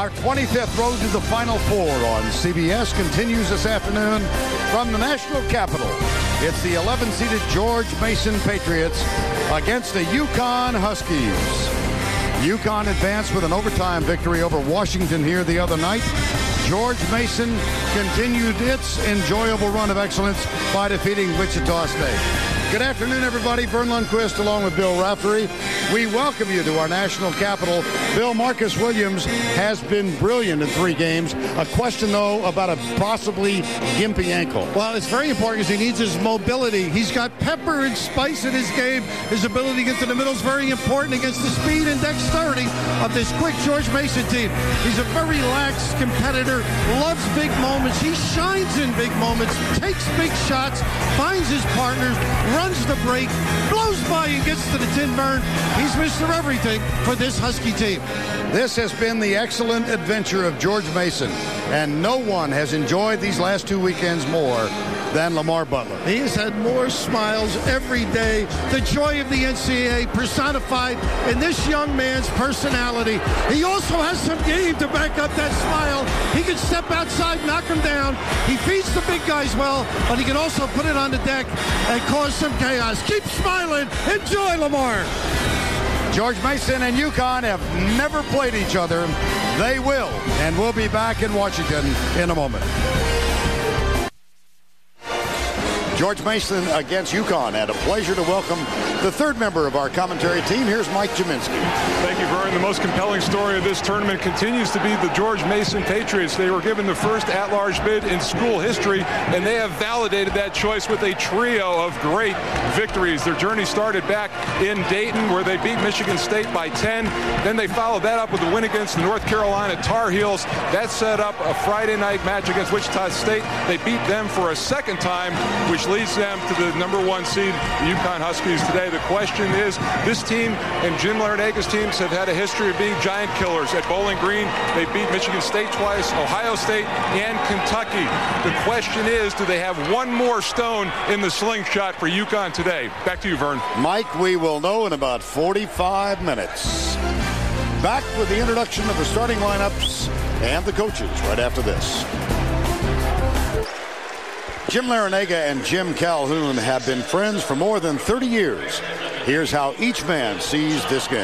Our 25th Road to the Final Four on CBS continues this afternoon from the national capital. It's the 11th-seeded George Mason Patriots against the UCONN Huskies. UConn advanced with an overtime victory over Washington here the other night. George Mason continued its enjoyable run of excellence by defeating Wichita State. Good afternoon, everybody. Vern Lundquist along with Bill Raftery. We welcome you to our national capital. Bill, Marcus Williams has been brilliant in 3 games. A question, though, about a possibly gimpy ankle. Well, it's very important because he needs his mobility. He's got pepper and spice in his game. His ability to get to the middle is very important against the speed and dexterity of this quick George Mason team. He's a very lax competitor, loves big moments. He shines in big moments, takes big shots, finds his partners, runs the break, blows by and gets to the tin burn. He's Mr. Everything for this Husky team. This has been the excellent adventure of George Mason, and no one has enjoyed these last 2 weekends more than Lamar Butler. He has had more smiles every day. The joy of the NCAA personified in this young man's personality. He also has some game to back up that smile. He can step outside, knock him down. He feeds the big guys well, but he can also put it on the deck and cause some chaos. Keep smiling. Enjoy, Lamar. George Mason and UConn have never played each other. They will, and we'll be back in Washington in a moment. George Mason against UConn, and a pleasure to welcome the third member of our commentary team. Here's Mike Jaminski. Thank you, Vern. The most compelling story of this tournament continues to be the George Mason Patriots. They were given the first at-large bid in school history, and they have validated that choice with a trio of great victories. Their journey started back in Dayton, where they beat Michigan State by 10. Then they followed that up with a win against the North Carolina Tar Heels. That set up a Friday night match against Wichita State. They beat them for a second time, which leads them to the #1 seed, the UConn Huskies today. The question is, this team and Jim Laranaga's teams have had a history of being giant killers. At Bowling Green, they beat Michigan State twice, Ohio State, and Kentucky. The question is, do they have one more stone in the slingshot for UConn today? Back to you, Vern. Mike, we will know in about 45 minutes. Back with the introduction of the starting lineups and the coaches right after this. Jim Laranaga and Jim Calhoun have been friends for more than 30 years. Here's how each man sees this game.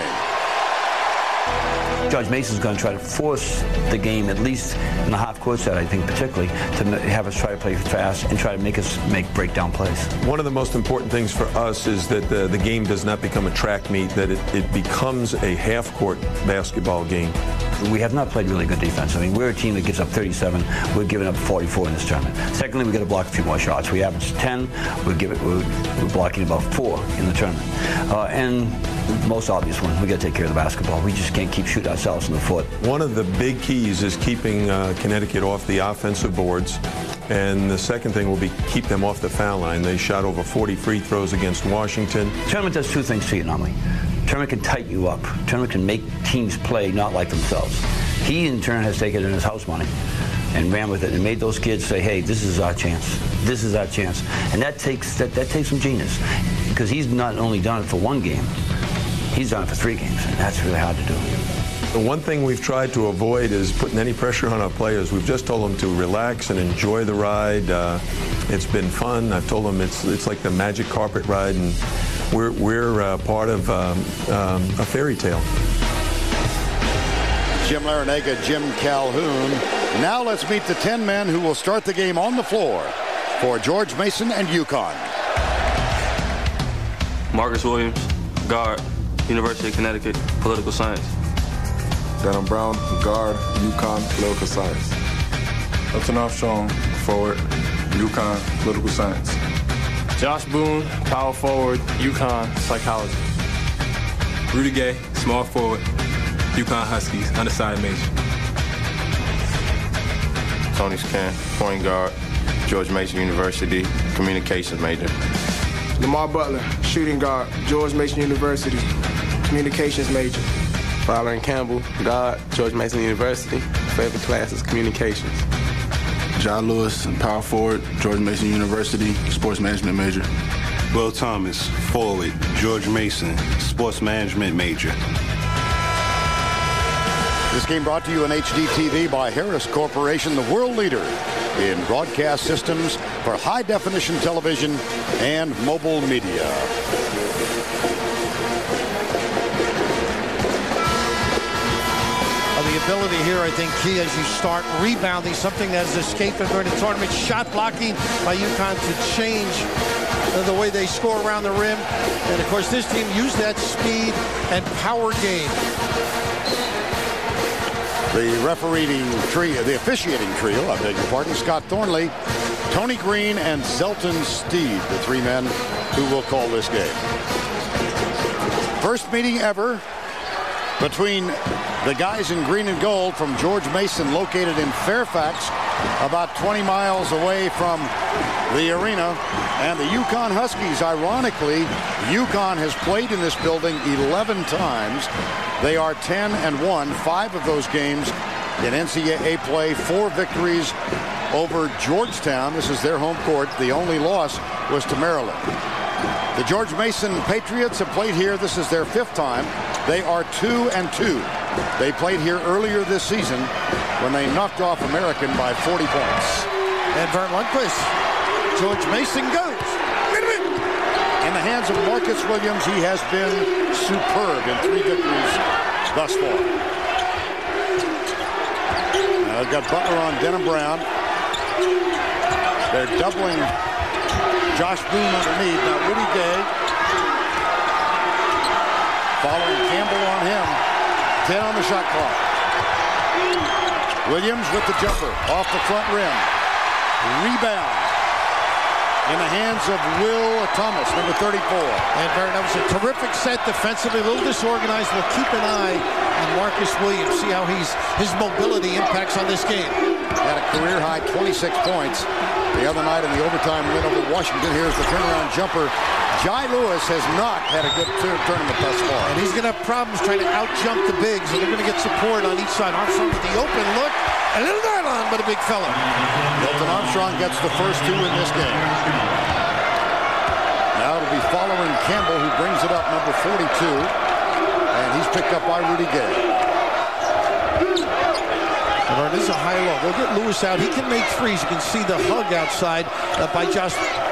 George Mason's going to try to force the game, at least in the half-court set, I think, particularly, to have us try to play fast and try to make us make breakdown plays. One of the most important things for us is that the game does not become a track meet, that it becomes a half-court basketball game. We have not played really good defense. I mean, we're a team that gives up 37. We're giving up 44 in this tournament. Secondly, we've got to block a few more shots. We average 10. We're blocking about 4 in the tournament. And most obvious one, we got to take care of the basketball. We just can't keep shooting ourselves in the foot. One of the big keys is keeping Connecticut off the offensive boards. And the second thing will be keep them off the foul line. They shot over 40 free throws against Washington. The tournament does 2 things to you normally. Tournament can tighten you up. Tournament can make teams play not like themselves. He, in turn, has taken in his house money and ran with it and made those kids say, hey, this is our chance. This is our chance. And that takes some genius, because he's not only done it for 1 game, he's done it for 3 games, and that's really hard to do. The one thing we've tried to avoid is putting any pressure on our players. We've just told them to relax and enjoy the ride. It's been fun. I've told them it's like the magic carpet ride, and we're part of a fairy tale. Jim Laranaga, Jim Calhoun. Now let's meet the 10 men who will start the game on the floor for George Mason and UConn. Marcus Williams, guard, University of Connecticut, political science. Denham Brown, guard, UConn, political science. Upton Armstrong, forward, UConn, political science. Josh Boone, power forward, UConn, psychology. Rudy Gay, small forward, UConn Huskies, undersized major. Tony Scan, point guard, George Mason University, communications major. Lamar Butler, shooting guard, George Mason University, communications major. Rylan Campbell, guard, George Mason University, favorite class is communications. John Lewis, power forward, George Mason University, sports management major. Will Thomas, forward, George Mason, sports management major. This game brought to you in HD TV by Harris Corporation, the world leader in broadcast systems for high-definition television and mobile media. The ability here, I think, key as you start rebounding, something that has escaped them during the tournament. Shot blocking by UConn to change the way they score around the rim. And, of course, this team used that speed and power game. The officiating trio, I beg your pardon, Scott Thornley, Tony Green, and Zelton Steed, the three men who will call this game. First meeting ever between the guys in green and gold from George Mason, located in Fairfax, about 20 miles away from the arena, and the UConn Huskies. Ironically, UConn has played in this building 11 times. They are 10-1, 5 of those games in NCAA play, 4 victories over Georgetown. This is their home court. The only loss was to Maryland. The George Mason Patriots have played here. This is their 5th time. They are 2-2. They played here earlier this season when they knocked off American by 40 points. And Vern Lundquist, George Mason goes. In the hands of Marcus Williams, he has been superb in 3 victories thus far. Now they've got Butler on Denham Brown. They're doubling Josh Boone underneath. Now Rudy Gay following Campbell on him. 10 on the shot clock. Williams with the jumper off the front rim. Rebound in the hands of Will Thomas, number 34. And that was a terrific set defensively, a little disorganized. We'll keep an eye on Marcus Williams, see how his mobility impacts on this game. Had a career-high 26 points the other night in the overtime win over Washington. Here's the turnaround jumper. Jai Lewis has not had a good tournament thus far. And he's going to have problems trying to out-jump the bigs, and they're going to get support on each side. Armstrong with the open look. A little nylon, but a big fella. Milton Armstrong gets the first 2 in this game. Now it'll be following Campbell, who brings it up, number 42. And he's picked up by Rudy Gay. This is a high low. We'll get Lewis out. He can make threes. You can see the hug outside by Josh.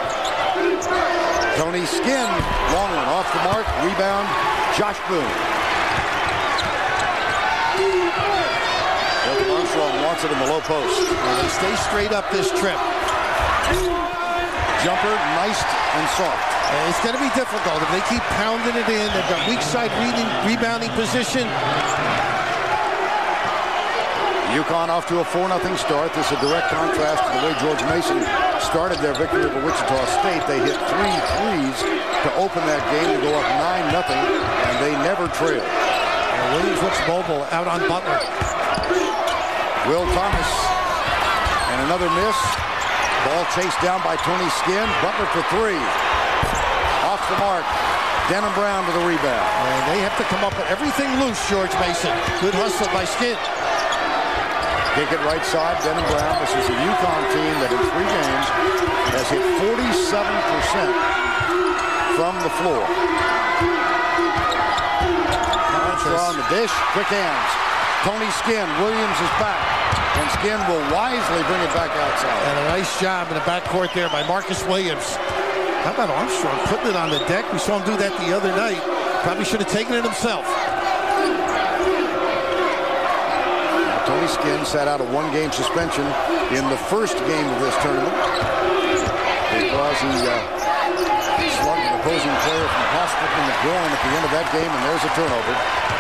Tony Skinn, long one off the mark. Rebound, Josh Boone. Milton Armstrong wants it in the low post. And they stay straight up this trip. Jumper, nice and soft. It's going to be difficult if they keep pounding it in. They've got weak side rebounding position. UConn off to a 4-0 start. This is a direct contrast to the way George Mason started their victory over Wichita State. They hit 3 threes to open that game to go up 9-0, and they never trailed. Williams looks mobile out on Butler. Will Thomas, and another miss. Ball chased down by Tony Skinn. Butler for 3. Off the mark. Denham Brown to the rebound. And they have to come up with everything loose, George Mason. Good hustle by Skinn. Kick it right side, Denham Brown. This is a UConn team that in 3 games has hit 47% from the floor. On the dish, quick hands. Tony Skinn, Williams is back. And Skinn will wisely bring it back outside. And a nice job in the backcourt there by Marcus Williams. How about Armstrong putting it on the deck? We saw him do that the other night. Probably should have taken it himself. Tony Skinn sat out a 1-game suspension in the first game of this tournament because he slugged an opposing player from hospital in the groin at the end of that game, and there's a turnover.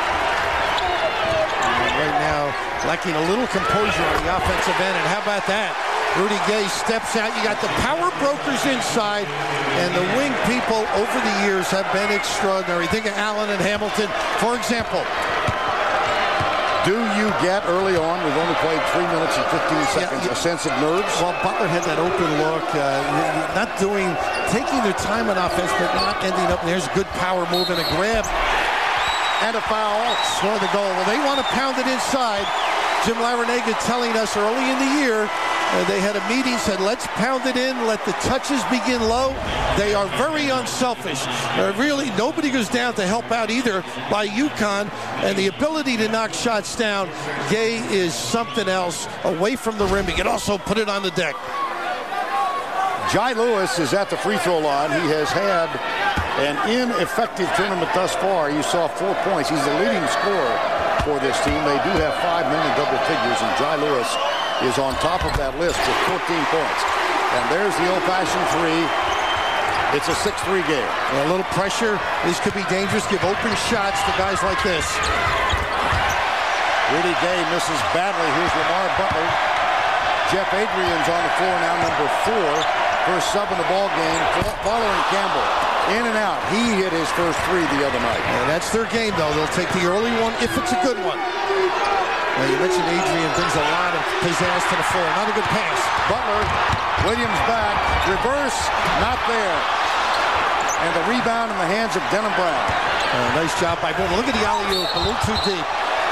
And right now, lacking a little composure on the offensive end, and how about that? Rudy Gay steps out. You got the power brokers inside, and the wing people over the years have been extraordinary. Think of Allen and Hamilton, for example. Do you get early on, we've only played 3 minutes and 15 seconds, a sense of nerves? Well, Butler had that open look, taking their time on offense, but not ending up. There's a good power move and a grab. And a foul. Score the goal. Well, they want to pound it inside. Jim Larinaga telling us early in the year They had a meeting, said, let's pound it in, let the touches begin low. They are very unselfish. Really, nobody goes down to help out either by UConn, and the ability to knock shots down. Gay is something else away from the rim. He can also put it on the deck. Jai Lewis is at the free throw line. He has had an ineffective tournament thus far. You saw 4 points. He's the leading scorer for this team. They do have 5 men in double figures, and Jai Lewis is on top of that list with 14 points. And there's the old-fashioned three. It's a 6-3 game. A little pressure. This could be dangerous. Give open shots to guys like this. Rudy Gay misses badly. Here's Lamar Butler. Jeff Adrian's on the floor now, number 4. First sub in the ball game, following Campbell. In and out. He hit his first 3 the other night. And that's their game, though. They'll take the early one if it's a good one. Well, you mentioned Adrian brings a lot of pizzazz to the floor. Not a good pass. Butler, Williams back, reverse, not there. And the rebound in the hands of Denham Brown. Nice job by Boone. Look at the alley-oop, a little too deep.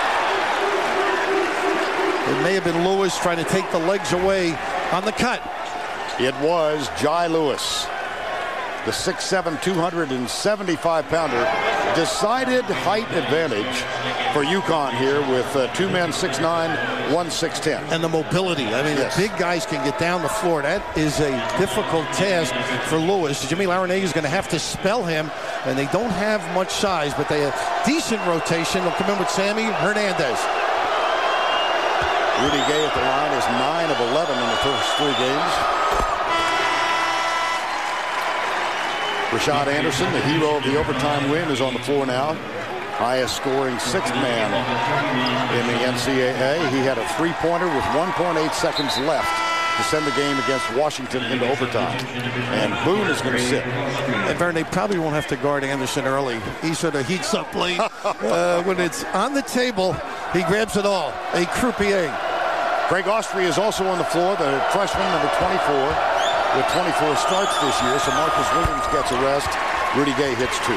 It may have been Lewis trying to take the legs away on the cut. It was Jai Lewis, the 6'7", 275-pounder. Decided height advantage for UConn here with 2 men 6'9", 1 6'10". And the mobility. I mean, yes. The big guys can get down the floor. That is a difficult task for Lewis. Jimmy Larranaga is going to have to spell him, and they don't have much size, but they have decent rotation. They'll come in with Sammy Hernandez. Rudy Gay at the line is 9 of 11 in the first 3 games. Rashad Anderson, the hero of the overtime win, is on the floor now. Highest scoring 6th man in the NCAA. He had a 3-pointer with 1.8 seconds left to send the game against Washington into overtime. And Boone is going to sit. And Vern, they probably won't have to guard Anderson early. He sort of heats up late. When it's on the table, he grabs it all. A croupier. Greg Austria is also on the floor, the freshman, number 24. With 24 starts this year, so Marcus Williams gets a rest. Rudy Gay hits 2.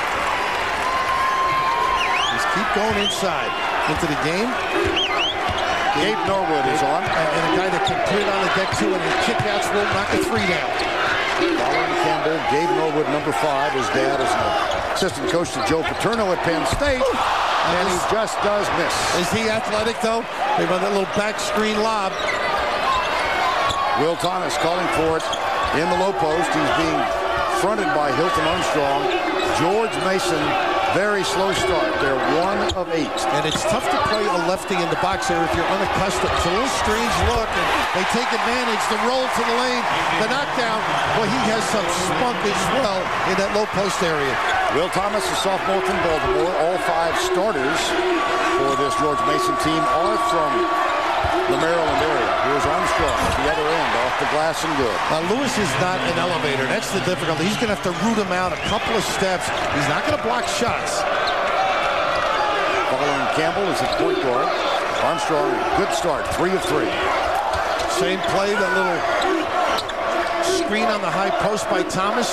Just keep going inside. Into the game. Gabe Norwood is on. And a guy that can put it on the deck, too, and his kickouts will knock a 3 down. Following Campbell, Gabe Norwood, number 5. His dad is an assistant coach to Joe Paterno at Penn State. And he just does miss. Is he athletic, though? They run that little back screen lob. Will Thomas calling for it in the low post. He's being fronted by Hilton Armstrong. George Mason, very slow start. They're 1 of 8. And it's tough to play a lefty in the box there if you're unaccustomed. It's a little strange look, and they take advantage. The roll to the lane, the knockdown. Well, he has some spunk as well in that low post area. Will Thomas, a sophomore from Baltimore. All 5 starters for this George Mason team are from the Maryland area. Here's Armstrong at the other end, off the glass and good. Now, Lewis is not an elevator. That's the difficulty. He's going to have to root him out a couple of steps. He's not going to block shots. Following Campbell is at point guard. Armstrong, good start, 3 of 3. Same play, that little screen on the high post by Thomas.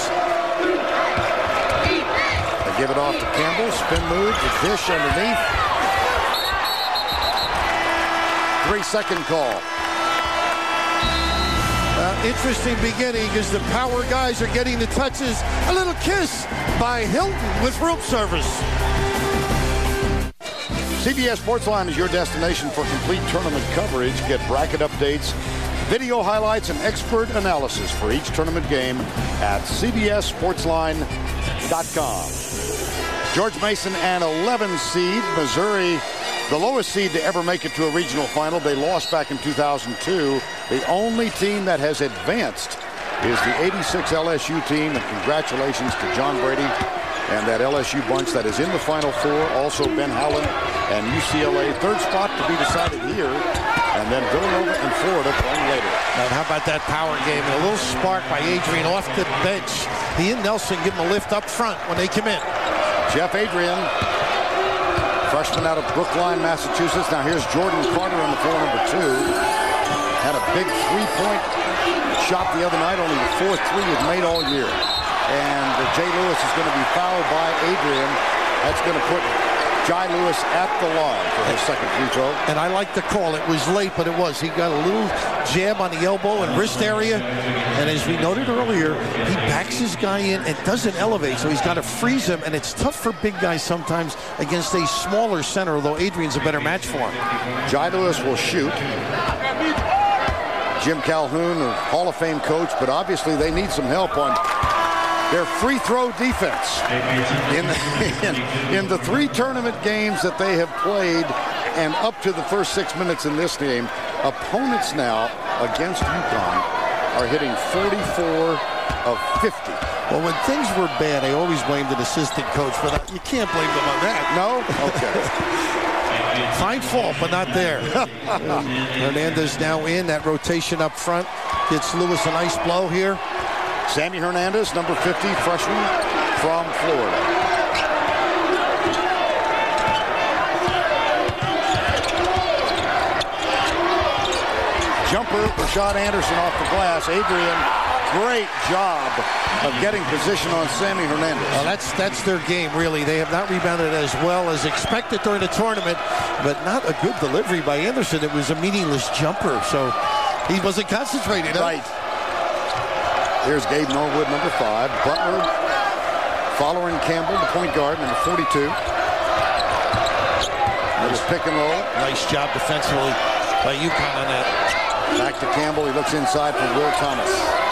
They give it off to Campbell. Spin move, the dish underneath. 3-second call. Interesting beginning as the power guys are getting the touches. A little kiss by Hilton with room service. CBS Sportsline is your destination for complete tournament coverage. Get bracket updates, video highlights, and expert analysis for each tournament game at cbssportsline.com. George Mason, an 11 seed. Missouri, the lowest seed to ever make it to a regional final. They lost back in 2002. The only team that has advanced is the 86 LSU team. And congratulations to John Brady and that LSU bunch that is in the Final Four. Also Ben Howland and UCLA. 3rd spot to be decided here. And then Villanova and Florida playing later. And how about that power game? A little spark by Adrian off the bench. He and Nelson give him a lift up front when they come in. Jeff Adrian, freshman out of Brookline, Massachusetts. Now here's Jordan Carter on the floor, number 2. Had a big 3-point shot the other night. Only the 4th 3 he's made all year. And Jay Lewis is going to be fouled by Adrian. That's going to put Jai Lewis at the line for his second free throw. And I like the call. It was late, but it was. He got a little jab on the elbow and wrist area. And as we noted earlier, he backs his guy in and doesn't elevate, so he's got to freeze him. And it's tough for big guys sometimes against a smaller center, although Adrian's a better match for him. Jai Lewis will shoot. Jim Calhoun, a Hall of Fame coach, but obviously they need some help on their free throw defense. In the 3 tournament games that they have played and up to the first 6 minutes in this game, opponents now against UConn are hitting 44 of 50. Well, when things were bad, I always blamed an assistant coach, but you can't blame them on that. No? Okay. Fine fault, but not there. Hernandez now in. That rotation up front gets Lewis a nice blow here. Sammy Hernandez, number 50, freshman from Florida. Jumper, Rashad Anderson off the glass. Adrian, great job of getting position on Sammy Hernandez. Well, that's their game, really. They have not rebounded as well as expected during the tournament, but not a good delivery by Anderson. It was a meaningless jumper, so he wasn't concentrating. Right. Here's Gabe Norwood, number 5. Butler following Campbell, the point guard, number 42. Little pick and roll. Nice job defensively by UConn on that. Back to Campbell. He looks inside for Will Thomas.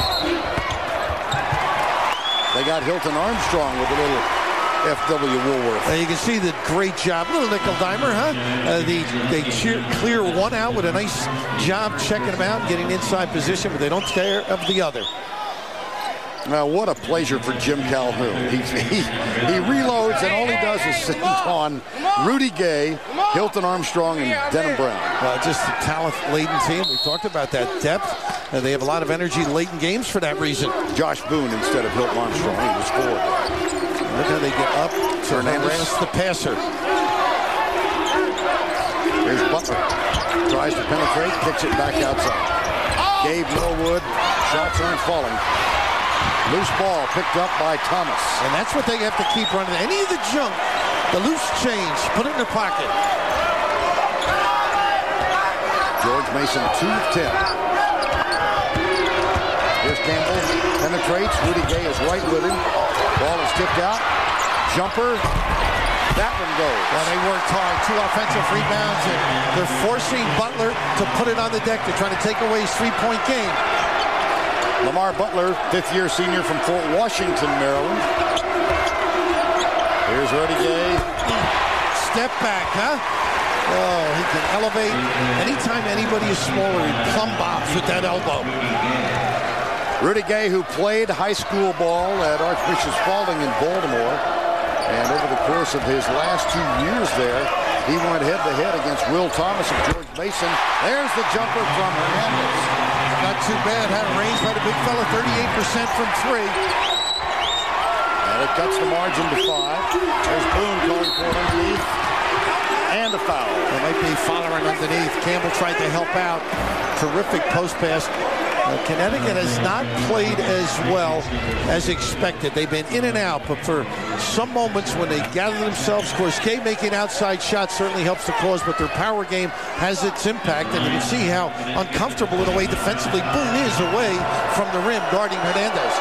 They got Hilton Armstrong with a little F.W. Woolworth. You can see the great job. Little nickel dimer, huh? They clear one out with a nice job checking him out and getting inside position, but they don't care of the other. Now, what a pleasure for Jim Calhoun. He reloads, and all he does is sit on Rudy Gay, Hilton Armstrong, and Denham Brown. Just a talent-laden team. We talked about that depth. They have a lot of energy late in games for that reason. Josh Boone instead of Hilton Armstrong. He was forward. Look how they get up. Hernandez, the passer. Here's Butler. Tries to penetrate, kicks it back outside. Gabe Norwood. Shots aren't falling. Loose ball picked up by Thomas. And that's what they have to keep running. Any of the junk, the loose change, put it in their pocket. George Mason, 2 of 10. Here's Campbell, penetrates. Rudy Gay is right with him. Ball is tipped out. Jumper. That one goes. Well, they worked hard. 2 offensive rebounds, and they're forcing Butler to put it on the deck. They're trying to take away his 3-point game. Lamar Butler, 5th-year senior from Fort Washington, Maryland. Here's Rudy Gay. Step back, huh? Oh, he can elevate. Anytime anybody is smaller, he plumb bobs with that elbow. Rudy Gay, who played high school ball at Archbishop Spalding in Baltimore. And over the course of his last 2 years there, he went head-to-head against Will Thomas and George Mason. There's the jumper from Hernandez. Not too bad. Had a range by the big fella, 38% from 3. And it cuts the margin to 5. There's Boone going for it underneath. And a foul. They might be following underneath. Campbell tried to help out. Terrific post pass. Connecticut has not played as well as expected. They've been in and out, but for some moments when they gather themselves, of course, Gay making outside shots certainly helps the cause, but their power game has its impact, and you can see how uncomfortable in a way defensively Boone is away from the rim guarding Hernandez.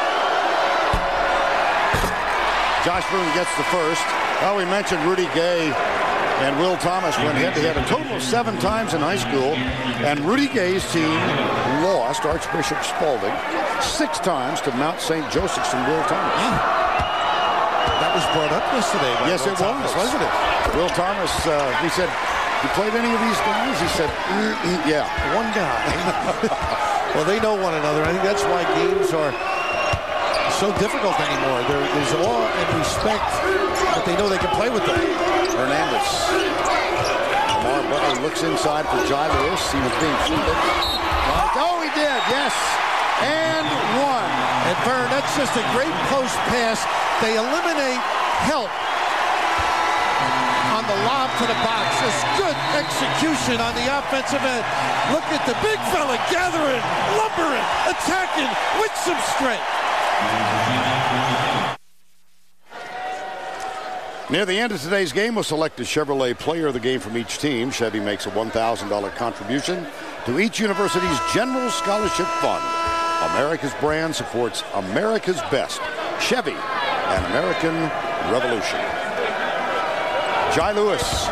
Josh Boone gets the first. Well, we mentioned Rudy Gay and Will Thomas went head-to-head a total of 7 times in high school, and Rudy Gay's team lost Archbishop Spalding 6 times to Mount St. Joseph's and Will Thomas. That was brought up yesterday by yes, Will it Thomas, was. wasn't it? Will Thomas, he said, you played any of these guys? He said, yeah. One guy. Well, they know one another. I think that's why games are so difficult anymore. There's awe and respect, but they know they can play with them. Hernandez. Lamar Butler looks inside for Jai Lewis. He was being fielded. Oh, he did, yes. And 1. And Vern, that's just a great post pass. They eliminate help on the lob to the box. It's good execution on the offensive end. Look at the big fella gathering, lumbering, attacking with some strength. Near the end of today's game, we'll select a Chevrolet player of the game from each team. Chevy makes a $1,000 contribution to each university's general scholarship fund. America's brand supports America's best. Chevy, an American revolution. Jai Lewis.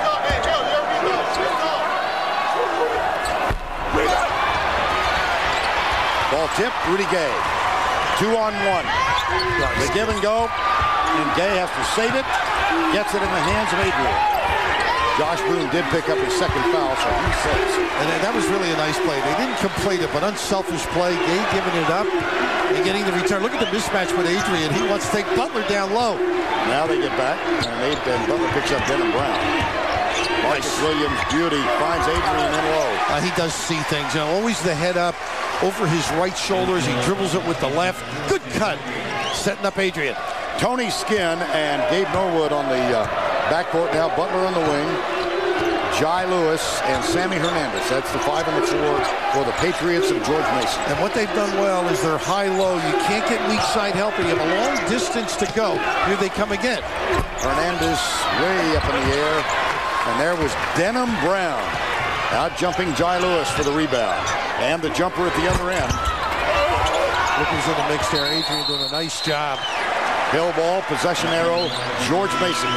Ball tipped, Rudy Gay. 2-on-1. They give and go, and Gay has to save it. Gets it in the hands of Adrian. Josh Boone did pick up his second foul, so he saves. And that was really a nice play. They didn't complete it, but unselfish play. Gay giving it up and getting the return. Look at the mismatch with Adrian. He wants to take Butler down low. Now they get back, and Butler picks up Denham Brown. Marcus Williams, beauty, finds Adrian in low. He does see things. You know, always the head up over his right shoulders. He dribbles it with the left. Good cut. Setting up Adrian. Tony Skinn and Gabe Norwood on the backcourt now. Butler on the wing. Jai Lewis and Sammy Hernandez. That's the 5 and the 4 for the Patriots of George Mason. And what they've done well is they're high-low. You can't get weak side help, and you have a long distance to go. Here they come again. Hernandez way up in the air. And there was Denham Brown out jumping Jai Lewis for the rebound. And the jumper at the other end. Look who's in the mix there. Adrian doing a nice job. Hill ball, possession arrow, George Mason.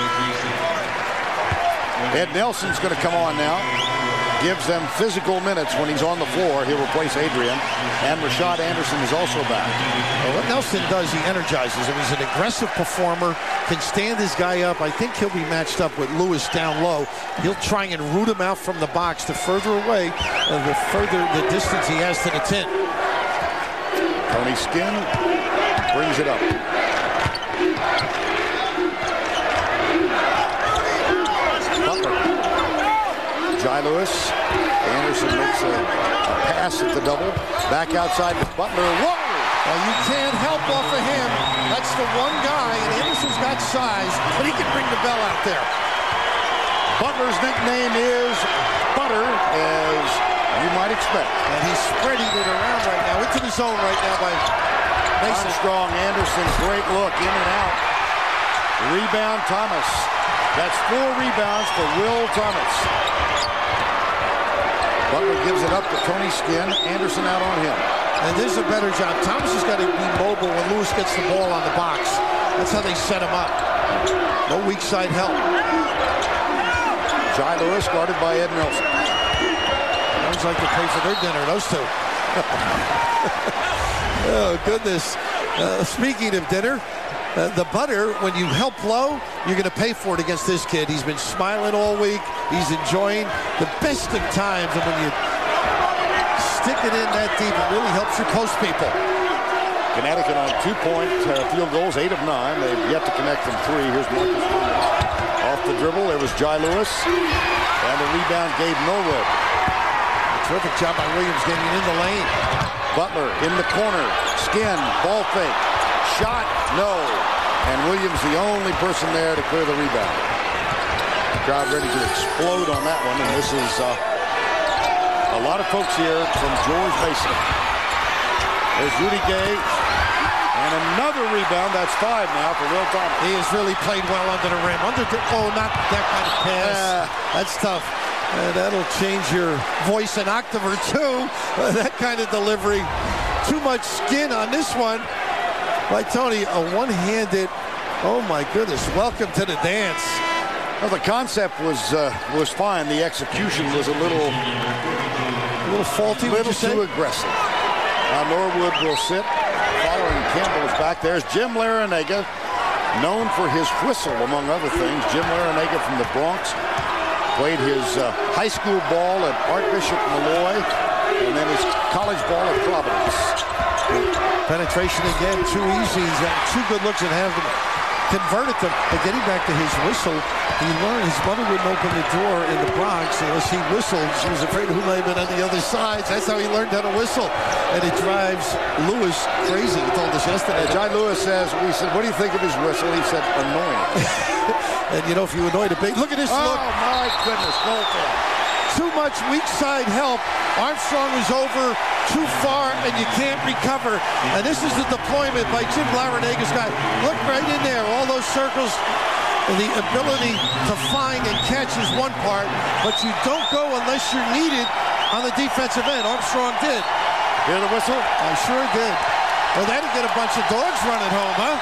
Ed Nelson's going to come on now. Gives them physical minutes when he's on the floor. He'll replace Adrian. And Rashad Anderson is also back. Well, what Nelson does, he energizes him. He's an aggressive performer, can stand his guy up. I think he'll be matched up with Lewis down low. He'll try and root him out from the box to further away, the further the distance he has to the 10. Tony Skinn brings it up. Butler. Jai Lewis. Anderson makes a pass at the double. Back outside to Butler. Whoa! Well, you can't help off of him. That's the one guy, and Anderson's got size, but he can bring the bell out there. Butler's nickname is Butter, as you might expect. And he's spreading it around right now, into the zone right now by Mason. Armstrong, Anderson, great look, in and out. Rebound, Thomas. That's 4 rebounds for Will Thomas. Butler gives it up to Tony Skinn. Anderson out on him. And this is a better job. Thomas has got to be mobile when Lewis gets the ball on the box. That's how they set him up. No weak side help. Jai Lewis guarded by Ed Nelson. Sounds like they pay for their dinner, those two. Oh, goodness. Speaking of dinner, the Butter, when you help low, you're going to pay for it against this kid. He's been smiling all week. He's enjoying the best of times. And when you stick it in that deep, it really helps your post people. Connecticut on 2-point field goals, 8 of 9. They've yet to connect from 3. Here's Marcus Williams. Off the dribble, there was Jai Lewis. And the rebound, Gabe Norwood. Terrific job by Williams getting in the lane. Butler in the corner. Skinn, ball fake. Shot, no. And Williams the only person there to clear the rebound. Crowd ready to explode on that one. And this is a lot of folks here from George Mason. There's Rudy Gay. And another rebound. That's 5 now for Will Thomas. He has really played well under the rim. Oh, not that kind of pass. That's tough. That'll change your voice an octave or 2. That kind of delivery. Too much skin on this one by Tony. A one-handed, oh my goodness, welcome to the dance. Well, the concept was fine. The execution was a little faulty, a little too aggressive. Now Norwood will sit. Following Campbell is back. There's Jim Larinaga, known for his whistle, among other things. Jim Larinaga from the Bronx. Played his high school ball at Archbishop Malloy, and then his college ball at Providence. Penetration again, too easy. He's got 2 good looks and have converted them. But getting back to his whistle, he learned his mother wouldn't open the door in the Bronx unless he whistled. She was afraid of who may have been on the other side. That's how he learned how to whistle. And it drives Lewis crazy. He told us yesterday. Jai Lewis says, we said, what do you think of his whistle? He said, annoying. And you know, if you annoy the big, look at this look. Oh my goodness, goaltend. Too much weak side help. Armstrong is over too far, and you can't recover. And this is the deployment by Jim Larinaga's guy. Look right in there, all those circles. the ability to find and catch is one part, but you don't go unless you're needed on the defensive end. Armstrong did. Hear the whistle? I sure did. Well, that'd get a bunch of dogs running home, huh?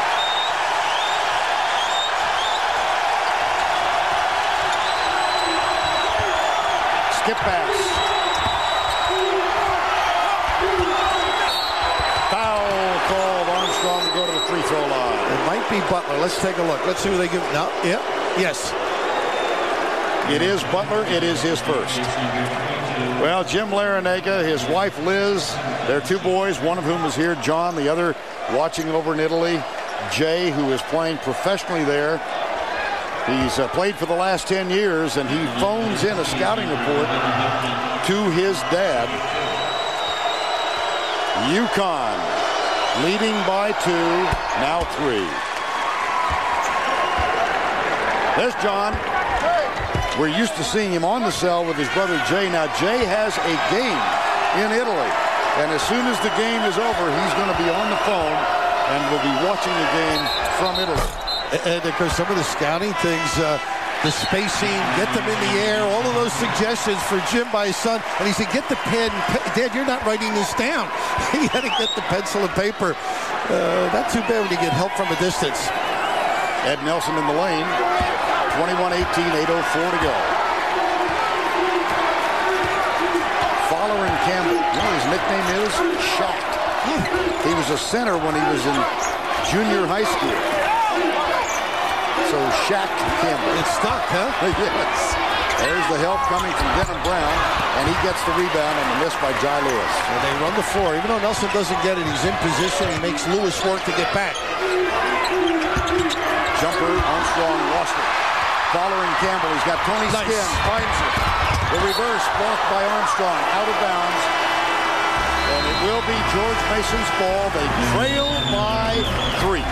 Skip pass. Foul called. Armstrong to go to the free throw line. It might be Butler. Let's take a look. Let's see who they give. No. Yeah. Yes. It is Butler. It is his first. Well, Jim Larinaga, his wife Liz, their two boys, one of whom is here, John, the other watching over in Italy, Jay, who is playing professionally there. He's played for the last 10 years, and he phones in a scouting report to his dad. UConn leading by 2, now 3. There's John. We're used to seeing him on the cell with his brother Jay. Now, Jay has a game in Italy, and as soon as the game is over, he's going to be on the phone and will be watching the game from Italy. And of course, some of the scouting things, the spacing, get them in the air, all of those suggestions for Jim by his son. And he said, get the pen. Dad, you're not writing this down. He had to get the pencil and paper. Not too bad when you get help from a distance. Ed Nelson in the lane. 21-18, 8:04 to go. Following Campbell. You know what his nickname is? Shaq. He was a center when he was in junior high school. So Shaq Campbell. It's stuck, huh? Yes. There's the help coming from Denham Brown, and he gets the rebound on the miss by Jai Lewis. And they run the floor. Even though Nelson doesn't get it, he's in position. He makes Lewis work to get back. Jumper, Armstrong lost it. Following Campbell, he's got Tony Skin, finds it. The reverse blocked by Armstrong, out of bounds. And it will be George Mason's ball. They trail by 3.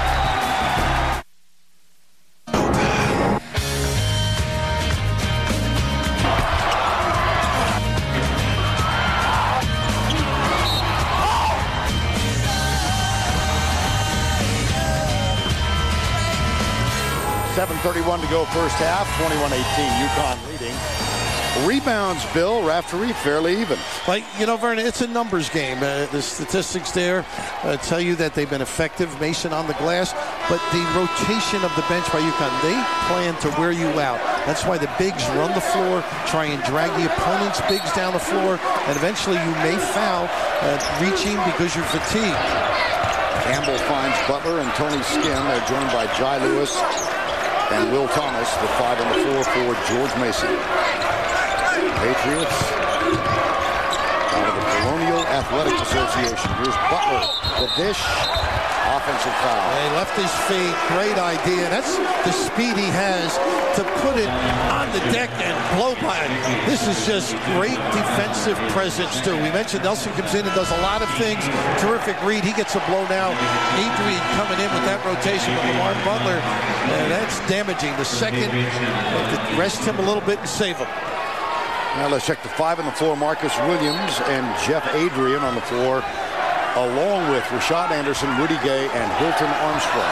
.31 to go first half, 21-18, UConn leading. Rebounds, Bill, referee, fairly even. Like, you know, Vernon, it's a numbers game. The statistics there tell you that they've been effective, Mason on the glass, but the rotation of the bench by UConn, they plan to wear you out. That's why the bigs run the floor, try and drag the opponent's bigs down the floor, and eventually you may foul reaching because you're fatigued. Campbell finds Butler and Tony Skin. They're joined by Jai Lewis and Will Thomas, the 5 and the 4 for George Mason. Patriots out of the Colonial Athletic Association. Here's Butler, the dish, offensive foul. They left his feet, great idea. That's the speed he has to put it on the deck and blow by it. This is just great defensive presence, too. We mentioned Nelson comes in and does a lot of things. Terrific read. He gets a blow now. Adrian coming in with that rotation with Lamar Butler. That's damaging. The second, to rest him a little bit and save him. Now let's check the 5 on the floor. Marcus Williams and Jeff Adrian on the floor, along with Rashad Anderson, Rudy Gay, and Hilton Armstrong.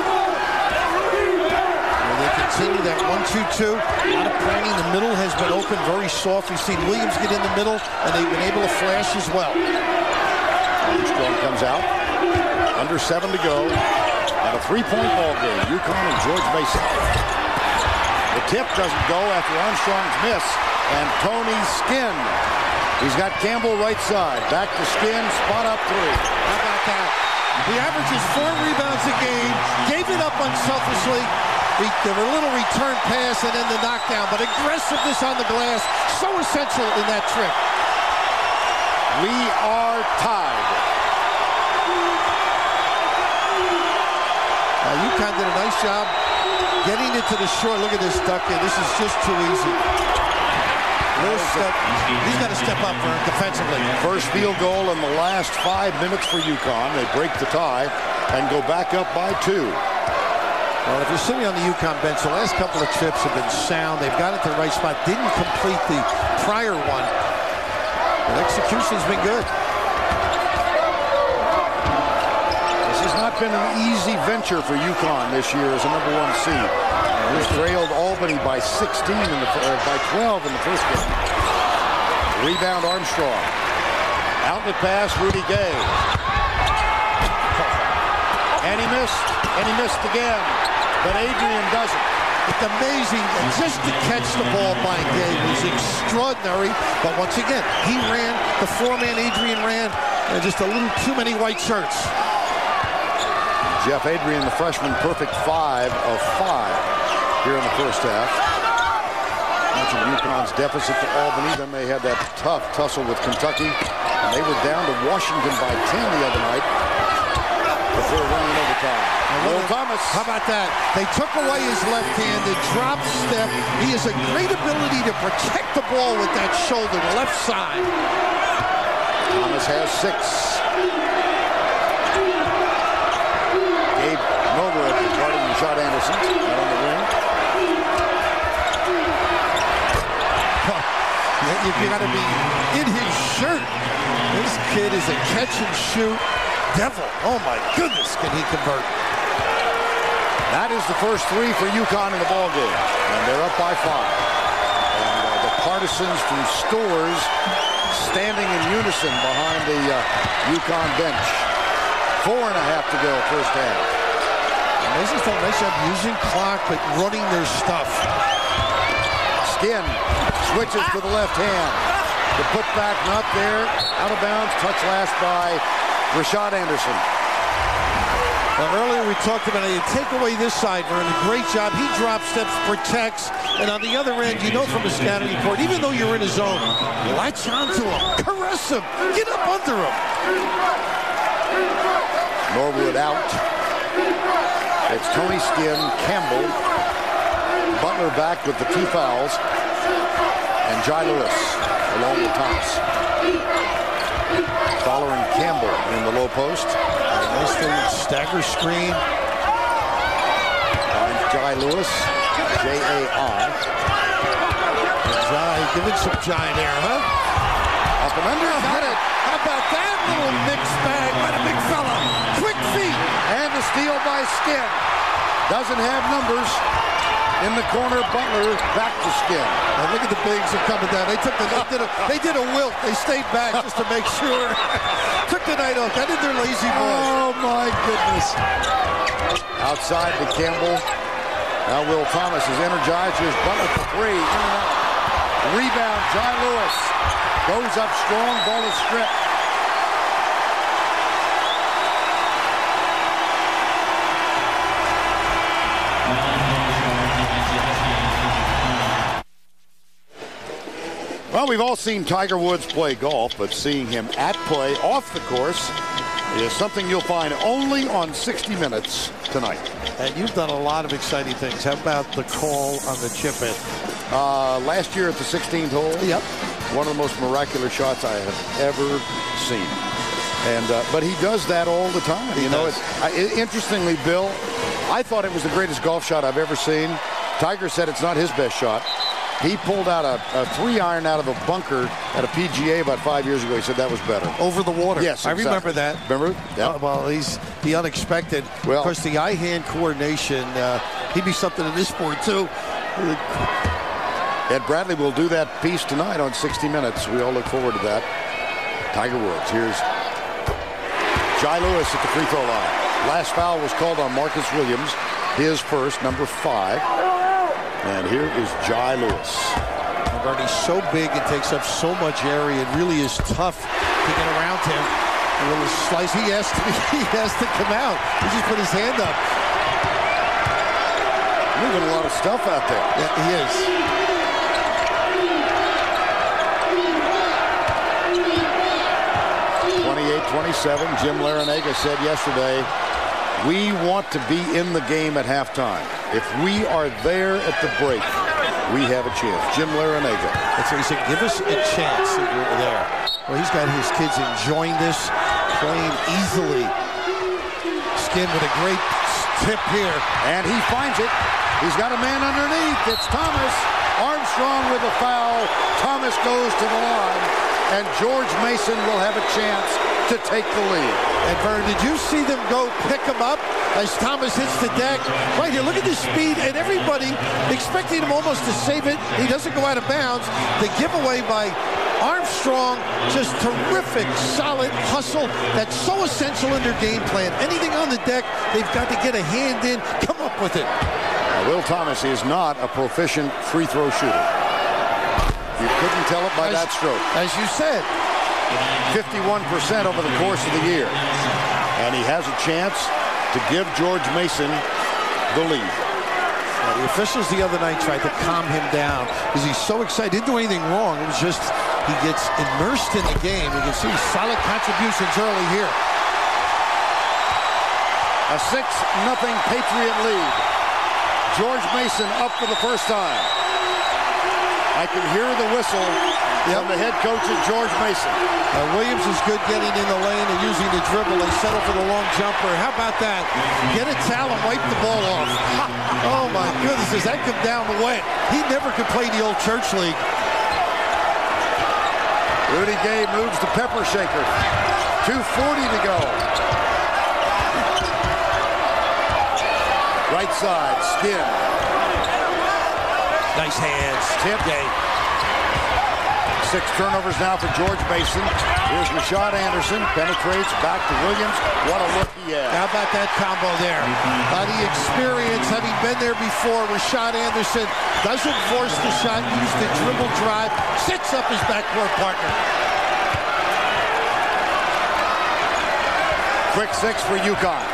And they continue that 1-2-2. A lot of planning. The middle has been open, very soft. We've seen Williams get in the middle, and they've been able to flash as well. Armstrong comes out. Under 7 to go. At a 3-point ball game. UConn and George Mason. The tip doesn't go after Armstrong's miss. And Tony Skin. He's got Campbell right side. Back to Skin. Spot up 3. How about that? He averages 4 rebounds a game. Gave it up unselfishly. There were a little return pass and then the knockdown. But aggressiveness on the glass. So essential in that trick. We are tied. UConn did a nice job getting it to the shore. Look at this duck in. This is just too easy. He's got to step up defensively. First field goal in the last 5 minutes for UConn. They break the tie and go back up by 2. Well, if you're sitting on the UConn bench, the last couple of trips have been sound. They've got it to the right spot. Didn't complete the prior one. But execution's been good. This is has not been an easy venture for UConn this year as a #1 seed. They trailed Albany by 16 by 12 in the first game. Rebound Armstrong. Outlet pass Rudy Gay. And he missed again. But Adrian doesn't. It's amazing. Just to catch the ball by Gay was extraordinary. But once again, he ran. The four-man Adrian ran. And just a little too many white shirts. Jeff Adrian, the freshman, perfect 5 of 5 here in the first half. Mentioned UConn's deficit to Albany. Then they had that tough tussle with Kentucky. And they were down to Washington by 10 the other night before winning overtime. Will Thomas. How about that? They took away his left-handed drop step. He has a great ability to protect the ball with that shoulder, the left side. Thomas has 6. Gabe Norwood guarding Rashad Anderson out on the wing. You got to be in his shirt. This kid is a catch-and-shoot devil. Oh, my goodness, can he convert. That is the first 3 for UConn in the ballgame. And they're up by 5. And the partisans from Stores standing in unison behind the UConn bench. 4.5 to go, first half. And they just done a nice job using clock, but running their stuff. Skin switches to the left hand. The putback not there. Out of bounds. Touch last by Rashad Anderson. Well, earlier we talked about it. You take away this side, Vern, a great job. He drop steps, protects, and on the other end, you know from a scouting report, even though you're in a zone, latch onto him, caress him, get up under him. Norwood out. It's Tony Skin, Campbell, Butler back with the 2 fouls, and Jai Lewis along with Thomas. Following Campbell in the low post. Nice little stagger screen. Jai Lewis, J-A-I. Jai, giving some Jai there, huh? Up and under, got it. How about that little mixed bag? What a big fella. Quick feet. And the steal by Skin. Doesn't have numbers. In the corner, Butler back to Skin. And look at the bigs are coming down. They did a wilt. They stayed back just to make sure. Took the night off. That is their lazy boy. Oh my goodness. Outside to Campbell. Now Will Thomas is energized. Here's Butler for 3. In and out. Rebound, Jai Lewis. Goes up strong. Ball is stripped. Well, we've all seen Tiger Woods play golf, but seeing him at play off the course is something you'll find only on 60 Minutes tonight. And you've done a lot of exciting things. How about the call on the chip in? Last year at the 16th hole, yep, one of the most miraculous shots I have ever seen. And but he does that all the time. You know, interestingly, Bill, I thought it was the greatest golf shot I've ever seen. Tiger said it's not his best shot. He pulled out a 3-iron out of a bunker at a PGA about 5 years ago. He said that was better. Over the water. Yes, exactly. I remember that. Remember? Yeah. Well, he's the unexpected. Well, of course, the eye-hand coordination, he'd be something in this sport, too. Ed Bradley will do that piece tonight on 60 Minutes. We all look forward to that. Tiger Woods. Here's Jai Lewis at the free throw line. Last foul was called on Marcus Williams. His first, number 5. And here is Jai Lewis. He's so big and takes up so much area. It really is tough to get around him. A little slice. He has to come out. He just put his hand up. Moving a lot of stuff out there. Yeah, he is. Jim Larinaga said yesterday, we want to be in the game at halftime. If we are there at the break, we have a chance. Jim Larinaga. That's what he said. Give us a chance if we're there. Well, he's got his kids enjoying this, playing easily. Skin with a great tip here. And he finds it. He's got a man underneath. It's Thomas. Armstrong with a foul. Thomas goes to the line. And George Mason will have a chance to take the lead. And Vern, did you see them go pick him up as Thomas hits the deck? Right here, look at the speed, and everybody expecting him almost to save it. He doesn't go out of bounds. The giveaway by Armstrong, just terrific, solid hustle. That's so essential in their game plan. Anything on the deck, they've got to get a hand in, come up with it. Will Thomas is not a proficient free throw shooter. You couldn't tell it by that stroke. As you said. 51% over the course of the year. And he has a chance to give George Mason the lead. The officials the other night tried to calm him down because he's so excited. Didn't do anything wrong. It was just he gets immersed in the game. You can see solid contributions early here. A 6-0 Patriot lead. George Mason up for the first time. I can hear the whistle from the head coach of George Mason. Williams is good getting in the lane and using the dribble. They settle for the long jumper. How about that? Get a towel and wipe the ball off. Oh, my goodness. Does that come down the way? He never could play the old church league. Rudy Gay moves the pepper shaker. 2:40 to go. Right side, spin. Nice hands. Tip Gay. 6 turnovers now for George Mason. Here's Rashad Anderson. Penetrates back to Williams. What a look he has. How about that combo there? The experience, having been there before, Rashad Anderson doesn't force the shot, use the dribble drive, sets up his backcourt partner. Quick 6 for UConn.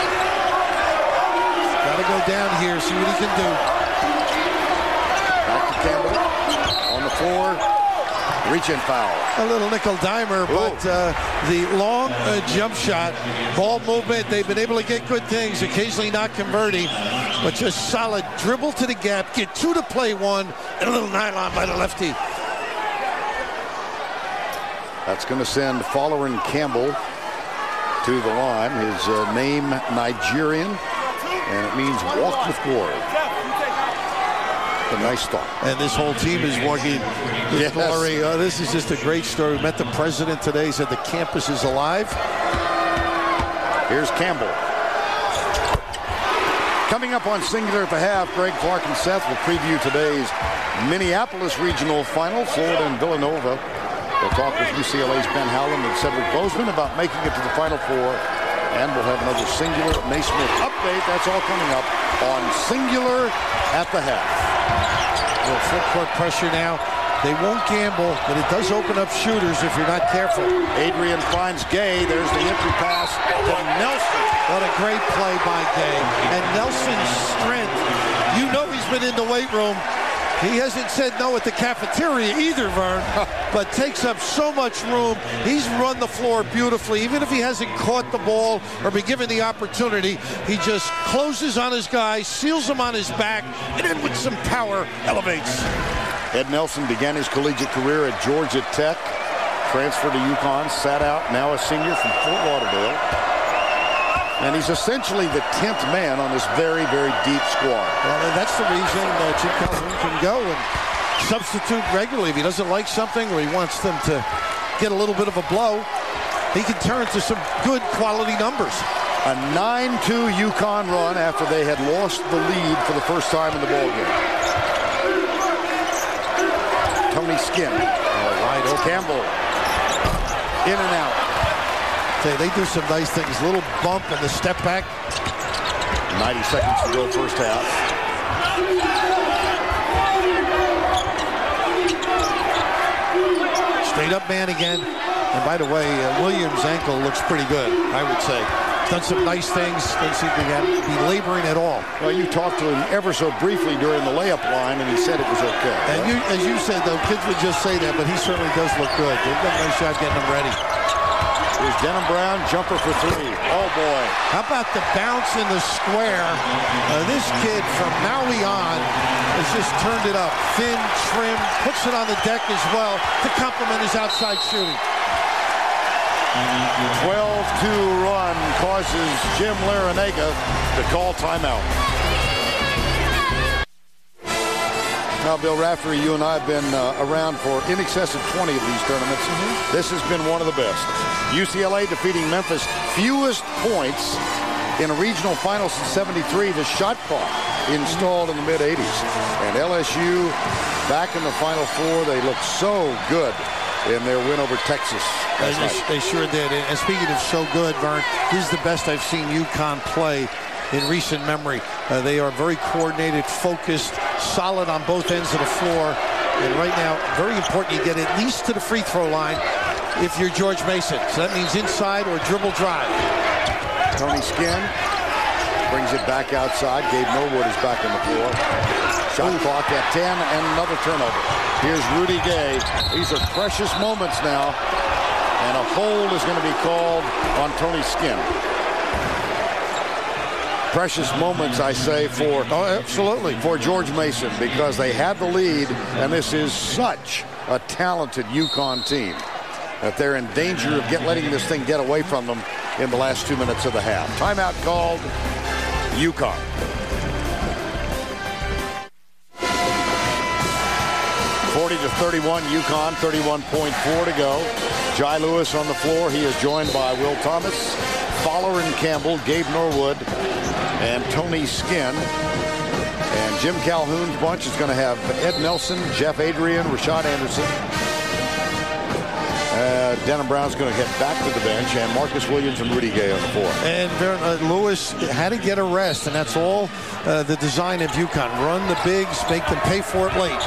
Got to go down here, see what he can do. Back to Campbell on the floor. Reach-in foul. A little nickel dimer, but the long jump shot, ball movement, they've been able to get good things, occasionally not converting, but just solid dribble to the gap, get 2 to play 1, and a little nylon by the lefty. That's going to send Follerin Campbell to the line. His name Nigerian, and it means walk with glory. A nice start. And this whole team is walking with glory. This is just a great story. We met the president today. He said the campus is alive. Here's Campbell. Coming up on Singular at the half, Greg Clark and Seth will preview today's Minneapolis Regional Final, Florida and Villanova. We'll talk with UCLA's Ben Howland and Cedric Bozeman about making it to the Final Four. And we'll have another Singular Naismith update. That's all coming up on Singular at the half. A little full court pressure now. They won't gamble, but it does open up shooters if you're not careful. Adrian finds Gay. There's the entry pass to Nelson. What a great play by Gay. And Nelson's strength. You know he's been in the weight room. He hasn't said no at the cafeteria either, Vern, but takes up so much room. He's run the floor beautifully. Even if he hasn't caught the ball or been given the opportunity, he just closes on his guy, seals him on his back, and then with some power, elevates. Ed Nelson began his collegiate career at Georgia Tech, transferred to UConn, sat out, now a senior from Fort Lauderdale. And he's essentially the 10th man on this very, very deep squad. Well, that's the reason Chip Calhoun can go and substitute regularly. If he doesn't like something or he wants them to get a little bit of a blow, he can turn to some good quality numbers. A 9-2 UConn run after they had lost the lead for the first time in the ballgame. Tony Skin. Wide open. Campbell. In and out. They do some nice things. A little bump and the step back. 90 seconds to go first half. Straight up man again. And by the way, Williams' ankle looks pretty good, I would say. Done some nice things. Doesn't seem to be laboring at all. Well, you talked to him ever so briefly during the layup line, and he said it was okay. And as you said, though, kids would just say that, but he certainly does look good. They've done a nice job getting him ready. Here's Denham Brown, jumper for 3. Oh, boy. How about the bounce in the square? This kid from Maui on has just turned it up. Thin, trim, puts it on the deck as well to complement his outside shooting. 12-2 run causes Jim Larinaga to call timeout. Now, Bill Raftery, you and I have been around for in excess of 20 of these tournaments. This has been one of the best. UCLA defeating Memphis, fewest points in a regional final since '73. The shot clock installed in the mid-'80s. And LSU back in the Final Four. They look so good in their win over Texas. They sure did. And speaking of so good, Vern, this is the best I've seen UConn play in recent memory. They are very coordinated, focused, solid on both ends of the floor. And right now, very important you get at least to the free throw line if you're George Mason. So that means inside or dribble drive. Tony Skinn brings it back outside. Gabe Norwood is back on the floor. Shot clock at 10 and another turnover. Here's Rudy Gay. These are precious moments now. And a hold is going to be called on Tony Skinn. Precious moments, I say, for absolutely for George Mason, because they had the lead, and this is such a talented UConn team that they're in danger of letting this thing get away from them in the last 2 minutes of the half. Timeout called. UConn. (40-31) UConn. 31.4 to go. Jai Lewis on the floor. He is joined by Will Thomas, Fowler and Campbell, Gabe Norwood, and Tony Skinn. And Jim Calhoun's bunch is going to have Ed Nelson, Jeff Adrian, Rashad Anderson. Denham Brown's going to get back to the bench, and Marcus Williams and Rudy Gay on the floor. And Lewis had to get a rest, and that's all the design of UConn. Run the bigs, make them pay for it late.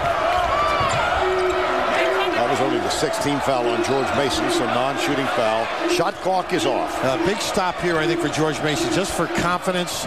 That was only the 16th foul on George Mason, so non-shooting foul. Shot clock is off. Big stop here, I think, for George Mason, just for confidence.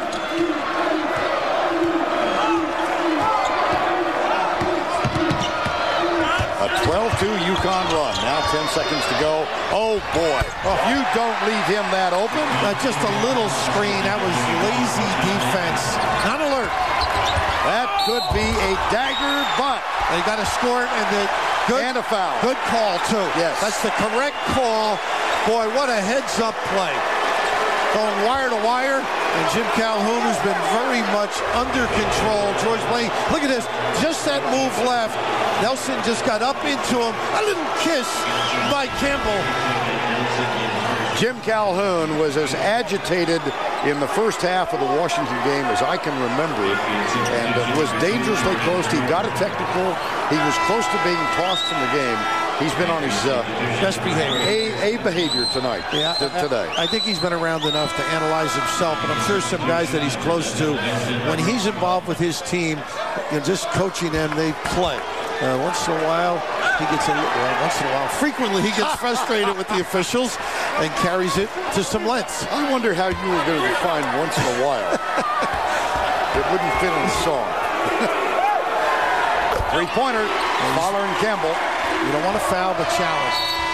A 12-2 UConn run. Now 10 seconds to go. Oh, boy. You don't leave him that open. Just a little screen. That was lazy defense. Not alert. That could be a dagger, but they got to score it, and a foul. Good call, too. Yes. That's the correct call. Boy, what a heads-up play. Going wire to wire, and Jim Calhoun, who's been very much under control. George Mason, look at this. Just that move left. Nelson just got up into him. A little kiss by Campbell. Jim Calhoun was as agitated in the first half of the Washington game as I can remember, and was dangerously close. He got a technical. He was close to being tossed from the game. He's been on his best behavior. Behavior tonight. Today. I think he's been around enough to analyze himself, and I'm sure some guys that he's close to, when he's involved with his team, just coaching them, they play. Once in a while, he gets frequently he gets frustrated with the officials and carries it to some lengths. I wonder how you were going to define once in a while. It wouldn't fit in the song. Three-pointer, Fowler and Campbell. You don't want to foul, but challenge.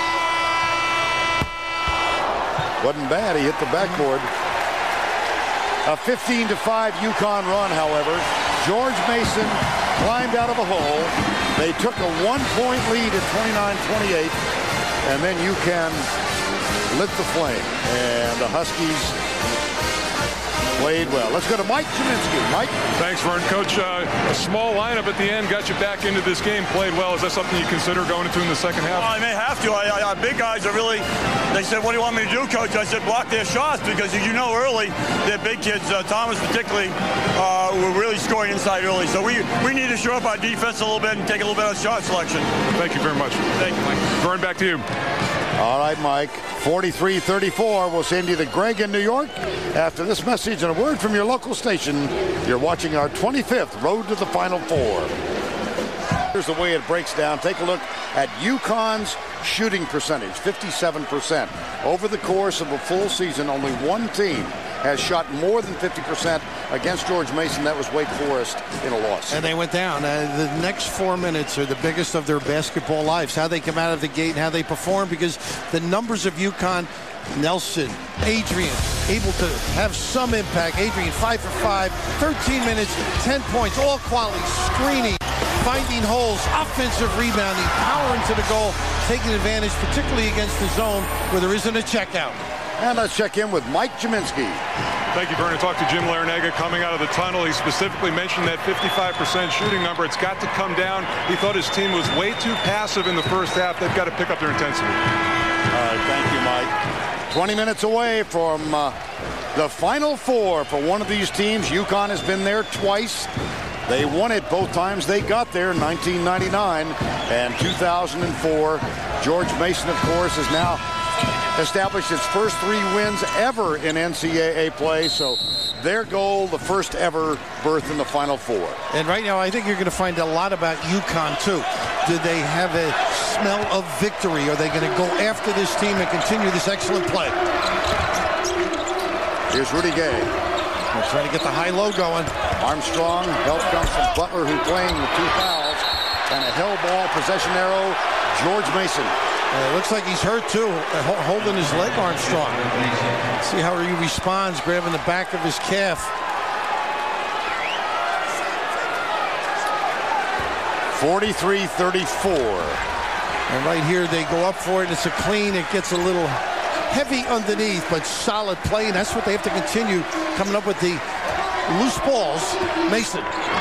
Wasn't bad. He hit the backboard. A 15-5 UConn run, however. George Mason climbed out of a hole. They took a 1-point lead at 29-28, and then UConn lit the flame, and the Huskies played well. Let's go to Mike Kaminsky. Mike? Thanks, Vern. Coach, a small lineup at the end got you back into this game, played well. Is that something you consider going into in the second half? Well, I may have to. Our big guys are really, they said, what do you want me to do, Coach? I said, block their shots, because as you know early, they're big kids, Thomas particularly, were really scoring inside early. So we need to show up our defense a little bit and take a little bit of shot selection. Thank you very much. Thank you, Mike. Vern, back to you. All right, Mike. 43-34. We'll send you to Greg in New York after this message and a word from your local station. You're watching our 25th Road to the Final Four. Here's the way it breaks down. Take a look at UConn's shooting percentage, 57%. Over the course of a full season, only one team has shot more than 50% against George Mason. That was Wake Forest in a loss. And they went down. The next 4 minutes are the biggest of their basketball lives. How they come out of the gate and how they perform, because the numbers of UConn, Nelson, Adrian, able to have some impact. Adrian, 5 for 5, 13 minutes, 10 points, all quality, screening, finding holes, offensive rebounding, power into the goal, taking advantage, particularly against the zone where there isn't a checkout. And let's check in with Mike Kaminsky. Thank you, Vernon. Talked to Jim Larinaga coming out of the tunnel. He specifically mentioned that 55% shooting number. It's got to come down. He thought his team was way too passive in the first half. They've got to pick up their intensity. All right, thank you, Mike. 20 minutes away from the Final Four for one of these teams. UConn has been there twice. They won it both times they got there in 1999 and 2004. George Mason, of course, has now established its first 3 wins ever in NCAA play. So their goal, the first ever berth in the Final Four. And right now, I think you're going to find a lot about UConn, too. Do they have a smell of victory? Are they going to go after this team and continue this excellent play? Here's Rudy Gay. They're trying to get the high-low going. Armstrong, help comes from Butler, who playing with 2 fouls. And a hell ball, possession arrow, George Mason. It looks like he's hurt, too, holding his leg, Armstrong. See how he responds, grabbing the back of his calf. 43-34. And right here, they go up for it. It's a clean. It gets a little heavy underneath, but solid play, and that's what they have to continue, coming up with the loose balls. Mason.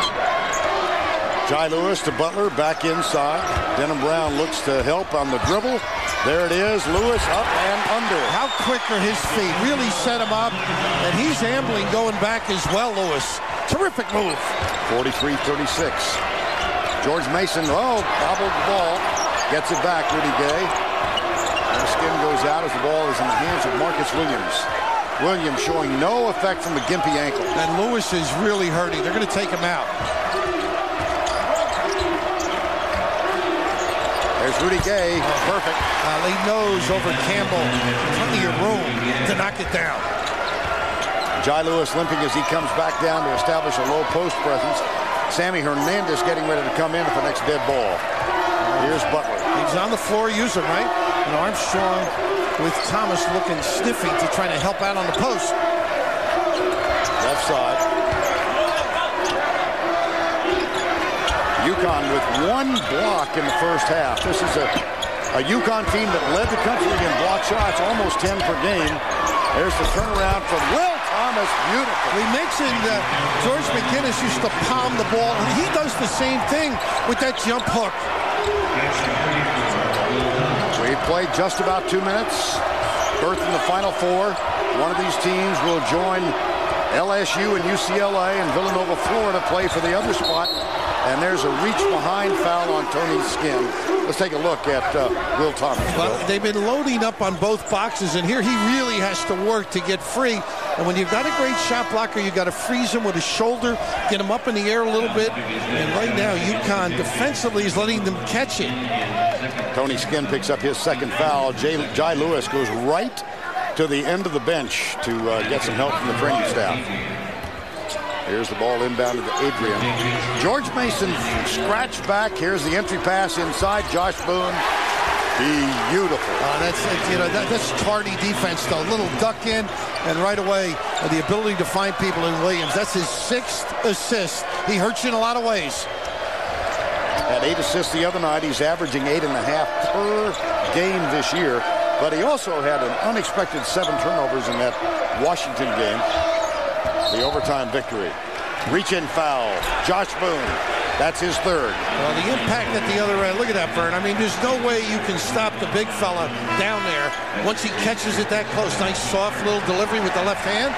Jai Lewis to Butler, back inside. Denham Brown looks to help on the dribble. There it is. Lewis up and under. How quick are his feet? Really set him up, and he's ambling going back as well, Lewis. Terrific move. 43-36. George Mason, bobbled the ball. Gets it back, Rudy Gay. The skin goes out as the ball is in the hands of Marcus Williams. Williams showing no effect from the gimpy ankle. And Lewis is really hurting. They're going to take him out. There's Rudy Gay. Perfect. He knows over Campbell. Plenty of room to knock it down. Jai Lewis limping as he comes back down to establish a low post presence. Sammy Hernandez getting ready to come in with the next dead ball. Here's Butler. He's on the floor using, right? And Armstrong with Thomas looking sniffy to try to help out on the post. Left side. UConn with 1 block in the first half. This is a UConn team that led the country in block shots, almost 10 per game. There's the turnaround from Will Thomas. Beautiful. We mentioned George McGinnis used to palm the ball, and he does the same thing with that jump hook. We've played just about 2 minutes. Berth in the Final Four. One of these teams will join LSU and UCLA and Villanova, Florida, play for the other spot. And there's a reach behind foul on Tony's skin. Let's take a look at Will Thomas. Well, they've been loading up on both boxes, and here he really has to work to get free. And when you've got a great shot blocker, you've got to freeze him with his shoulder, get him up in the air a little bit. And right now, UConn defensively is letting them catch it. Tony Skinn picks up his second foul. Jai Lewis goes right to the end of the bench to get some help from the training staff. Here's the ball inbounded to Adrian. George Mason scratched back. Here's the entry pass inside. Josh Boone. Beautiful. That's tardy defense, though. A little duck in, and right away, the ability to find people in Williams. That's his 6th assist. He hurts you in a lot of ways. Had 8 assists the other night. He's averaging 8.5 per game this year. But he also had an unexpected 7 turnovers in that Washington game. The overtime victory. Reach-in foul. Josh Boone. That's his 3rd. Well, the impact at the other end. Look at that, Vern. I mean, there's no way you can stop the big fella down there once he catches it that close. Nice, soft little delivery with the left hand.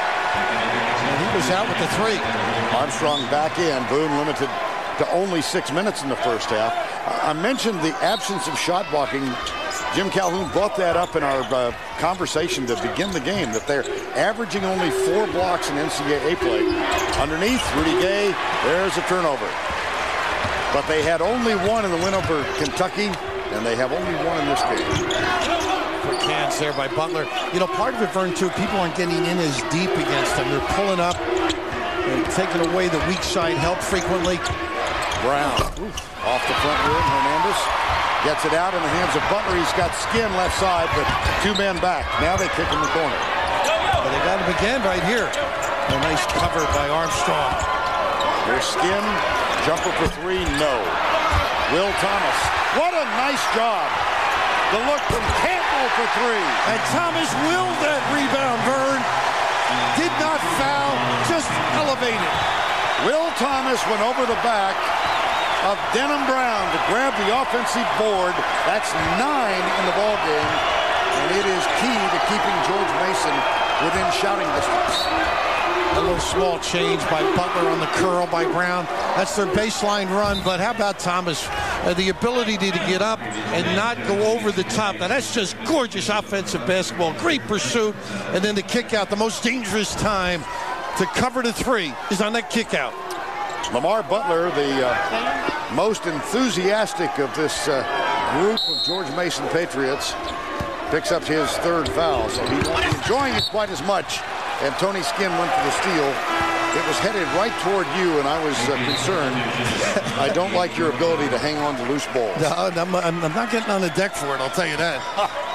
And he was out with the 3. Armstrong back in. Boone limited to only 6 minutes in the first half. I mentioned the absence of shot blocking. Jim Calhoun brought that up in our conversation to begin the game, that they're averaging only 4 blocks in NCAA play. Underneath, Rudy Gay, there's a turnover. But they had only 1 in the win over Kentucky, and they have only 1 in this game. Quick hands there by Butler. You know, part of it, Vern, too, people aren't getting in as deep against them. They're pulling up and taking away the weak side help frequently. Brown off the front rim. Hernandez gets it out in the hands of Butler. He's got Skinn left side, but 2 men back. Now they kick in the corner. But they got him again right here. A nice cover by Armstrong. Here's Skinn. Jumper for 3. No. Will Thomas. What a nice job. The look from Campbell for 3. And Thomas willed that rebound, Vern. Did not foul, just elevated. Will Thomas went over the back of Denham Brown to grab the offensive board. That's 9 in the ball game, and it is key to keeping George Mason within shouting distance. A little small change by Butler on the curl by Brown. That's their baseline run, but how about Thomas? The ability to get up and not go over the top. Now that's just gorgeous offensive basketball. Great pursuit, and then the kick out. The most dangerous time to cover the three is on that kick out. Lamar Butler, the most enthusiastic of this group of George Mason Patriots, picks up his 3rd foul, so he won't be enjoying it quite as much. And Tony Skinn went for the steal. It was headed right toward you, and I was concerned. I don't like your ability to hang on to loose balls. No, I'm not getting on the deck for it, I'll tell you that.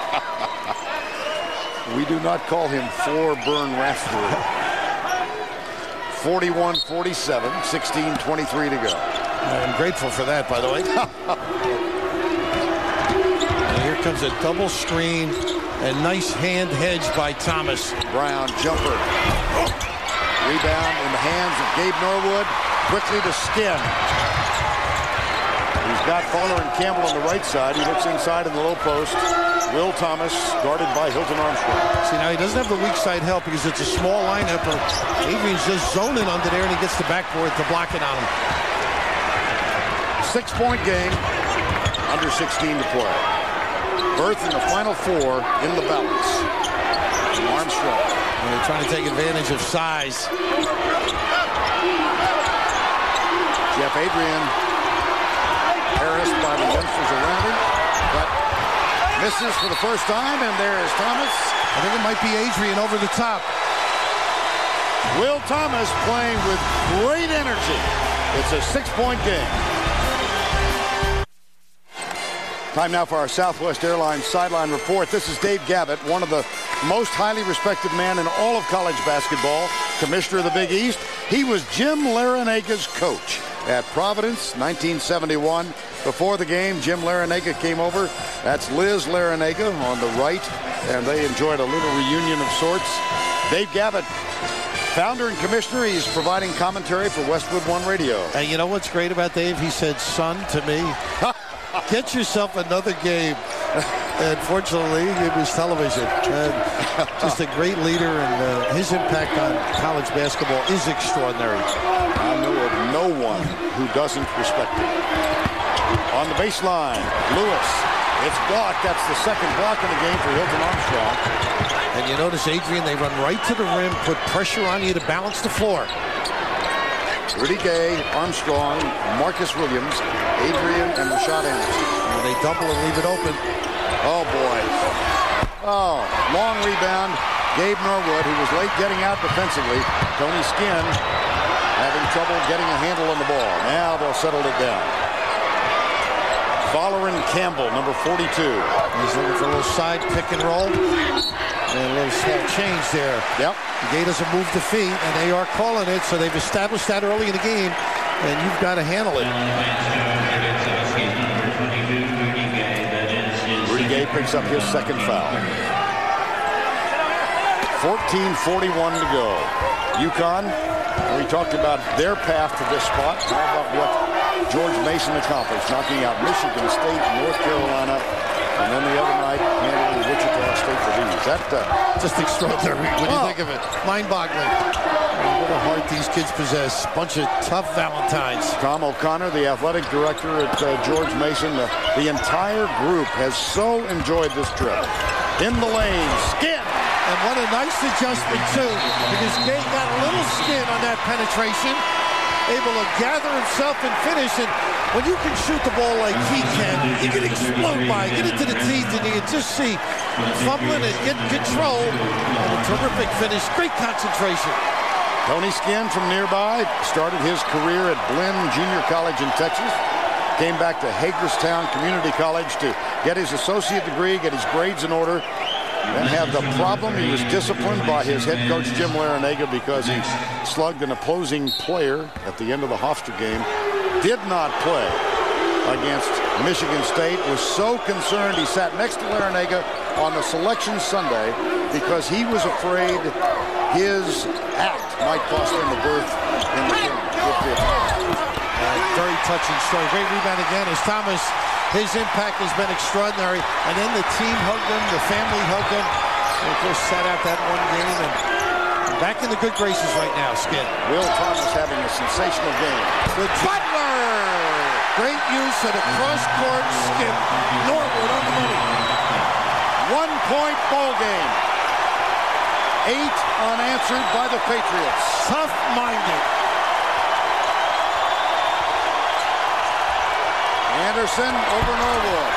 We do not call him Burn Rafter. 41-47, 16:23 to go. I'm grateful for that, by the way. And here comes a double screen and nice hand hedge by Thomas. Brown jumper. Rebound in the hands of Gabe Norwood. Quickly to Skinn. He's got Fowler and Campbell on the right side. He looks inside in the low post. Will Thomas guarded by Hilton Armstrong. See, now he doesn't have the weak side help because it's a small lineup. Adrian's just zoning under there, and he gets the backboard to block it on him. 6-point game. Under 16 to play. Berth in the final 4 in the balance. Armstrong. And they're trying to take advantage of size. Jeff Adrian harassed by the youngsters around him, but misses for the first time, and there is Thomas. I think it might be Adrian over the top. Will Thomas playing with great energy. It's a 6-point game. Time now for our Southwest Airlines sideline report. This is Dave Gavitt, one of the most highly respected men in all of college basketball, commissioner of the Big East. He was Jim Laranaga's coach at Providence, 1971. Before the game, Jim Laranaga came over. That's Liz Laranaga on the right, and they enjoyed a little reunion of sorts. Dave Gavitt, founder and commissioner, he's providing commentary for Westwood One Radio. And you know what's great about Dave? He said, son, to me. Get yourself another game. And fortunately, it was television. Just a great leader, and his impact on college basketball is extraordinary. I know of no one who doesn't respect him. On the baseline, Lewis. It's blocked. That's the second block in the game for Hilton Armstrong. And you notice, Adrian, they run right to the rim, put pressure on you to balance the floor. Rudy Gay, Armstrong, Marcus Williams, Adrian, and Rashad Anderson. And they double and leave it open. Oh, boy. Oh, long rebound. Gabe Norwood, who was late getting out defensively. Tony Skinn having trouble getting a handle on the ball. Now they'll settle it down. Fowler and Campbell, number 42. He's looking for a little side pick and roll. And a little small change there. Yep. Gay doesn't move the feet, and they are calling it, so they've established that early in the game, and you've got to handle it. Rudy Gay picks up his second foul. 14:41 to go. UConn, we talked about their path to this spot. How about what George Mason accomplished, knocking out Michigan State, North Carolina, and then the other night, handling Wichita State for these. That just extraordinary when you think of it. Mind-boggling. What a heart these kids possess. Bunch of tough Valentines. Tom O'Connor, the athletic director at George Mason. The entire group has so enjoyed this trip. In the lane, Skinn. And what a nice adjustment, too, because Gay got a little skin on that penetration. Able to gather himself and finish. And when you can shoot the ball like he can, you can explode by, get into the teeth, and you can just see fumbling and getting control. And a terrific finish. Great concentration. Tony Skinn from nearby started his career at Blinn Junior College in Texas. Came back to Hagerstown Community College to get his associate degree, get his grades in order. Then had the problem. He was disciplined by his head coach, Jim Laranaga, because he slugged an opposing player at the end of the Hofstra game. Did not play against Michigan State. Was so concerned he sat next to Laranaga on the selection Sunday because he was afraid his act might cost him a berth in the game. Very touching story. Great rebound again as Thomas, his impact has been extraordinary. And then the team hugged him, the family hugged him. And of course, sat out that one game and back in the good graces right now, Skid. Will Thomas having a sensational game. Good Butler! Great use of the cross-court skip. Norwood on the money. 1-point ball game. 8 unanswered by the Patriots. Tough-minded. Anderson over Norwood.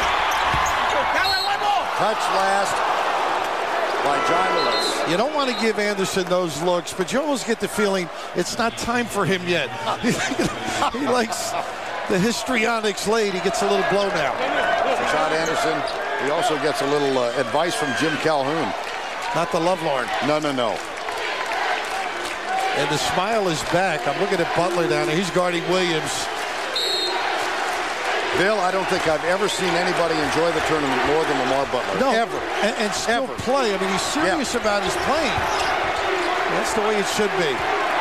Touch last by John Lewis. You don't want to give Anderson those looks, but you almost get the feeling it's not time for him yet. He likes the histrionics late. He gets a little blow now. Shot Anderson. He also gets a little advice from Jim Calhoun. Not the lovelorn. No. And the smile is back. I'm looking at Butler down there. He's guarding Williams. Bill, I don't think I've ever seen anybody enjoy the tournament more than Lamar Butler. No, ever. And still play. I mean, he's serious about his playing. That's the way it should be.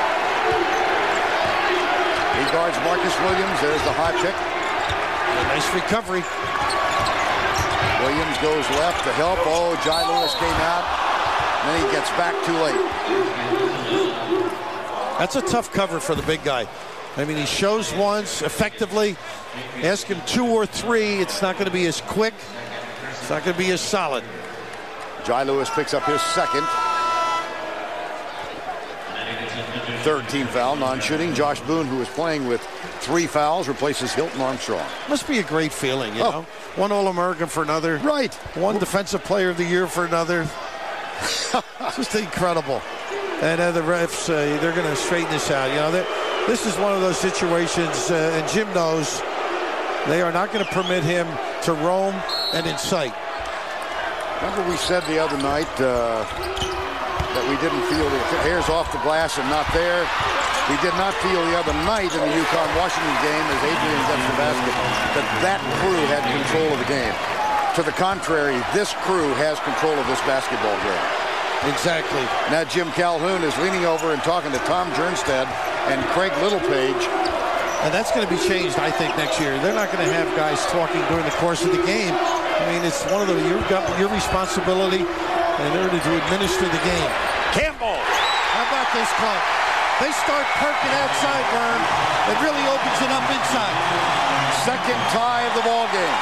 He guards Marcus Williams. There's the high pick. A nice recovery. Williams goes left to help. Oh, Jai Lewis came out. And then he gets back too late. That's a tough cover for the big guy. I mean, he shows once effectively. Ask him 2 or 3. It's not going to be as quick. It's not going to be as solid. Jai Lewis picks up his second. Third team foul, non-shooting. Josh Boone, who is playing with 3 fouls, replaces Hilton Armstrong. Must be a great feeling, you know? One All-American for another. Right. One Defensive Player of the Year for another. Just incredible. And the refs, they're going to straighten this out. You know, this is one of those situations, and Jim knows they are not going to permit him to roam and incite. Remember we said the other night that we didn't feel the hairs off the glass and not there. We did not feel the other night in the UConn-Washington game as Adrian gets the basket that crew had control of the game. To the contrary, this crew has control of this basketball game. Exactly. Now Jim Calhoun is leaning over and talking to Tom Jernstad and Craig Littlepage. And that's going to be changed, I think, next year. They're not going to have guys talking during the course of the game. I mean, it's one of the, you've got your responsibility in order to administer the game. Campbell. How about this club? They start perking outside, Vern. It really opens it up inside. Second tie of the ball game.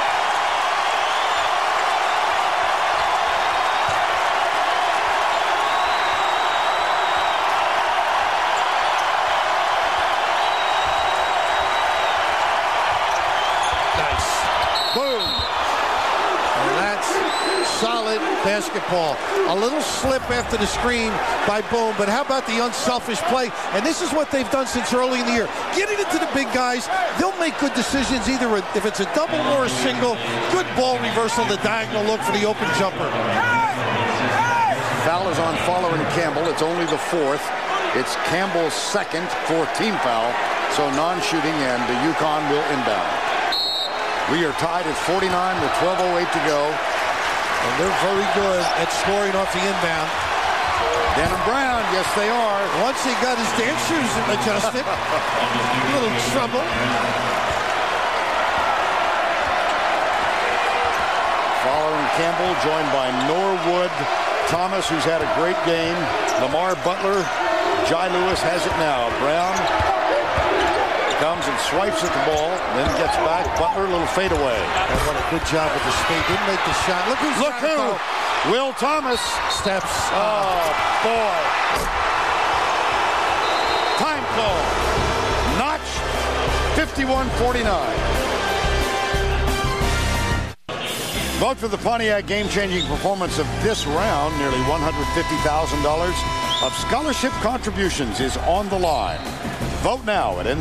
Basketball. A little slip after the screen by Boone, but how about the unselfish play? And this is what they've done since early in the year. Getting it to the big guys, they'll make good decisions either if it's a double or a single. Good ball reversal, the diagonal look for the open jumper. Foul is on Fowler and Campbell. It's only the 4th. It's Campbell's second, 4th team foul, so non-shooting, and the UConn will inbound. We are tied at 49 with 12:08 to go. And they're very good at scoring off the inbound. Denham Brown, yes they are. Once he got his dance shoes adjusted, a little trouble. Following Campbell, joined by Norwood, Thomas, who's had a great game, Lamar Butler, Jai Lewis has it now. Brown comes and swipes at the ball, then gets back. Butler, a little fadeaway. And what a good job with the speed. Didn't make the shot. Look who. Will Thomas. Steps. Oh, boy. Time call. Notch. 51-49. Vote for the Pontiac game-changing performance of this round. Nearly $150,000 of scholarship contributions is on the line. Vote now at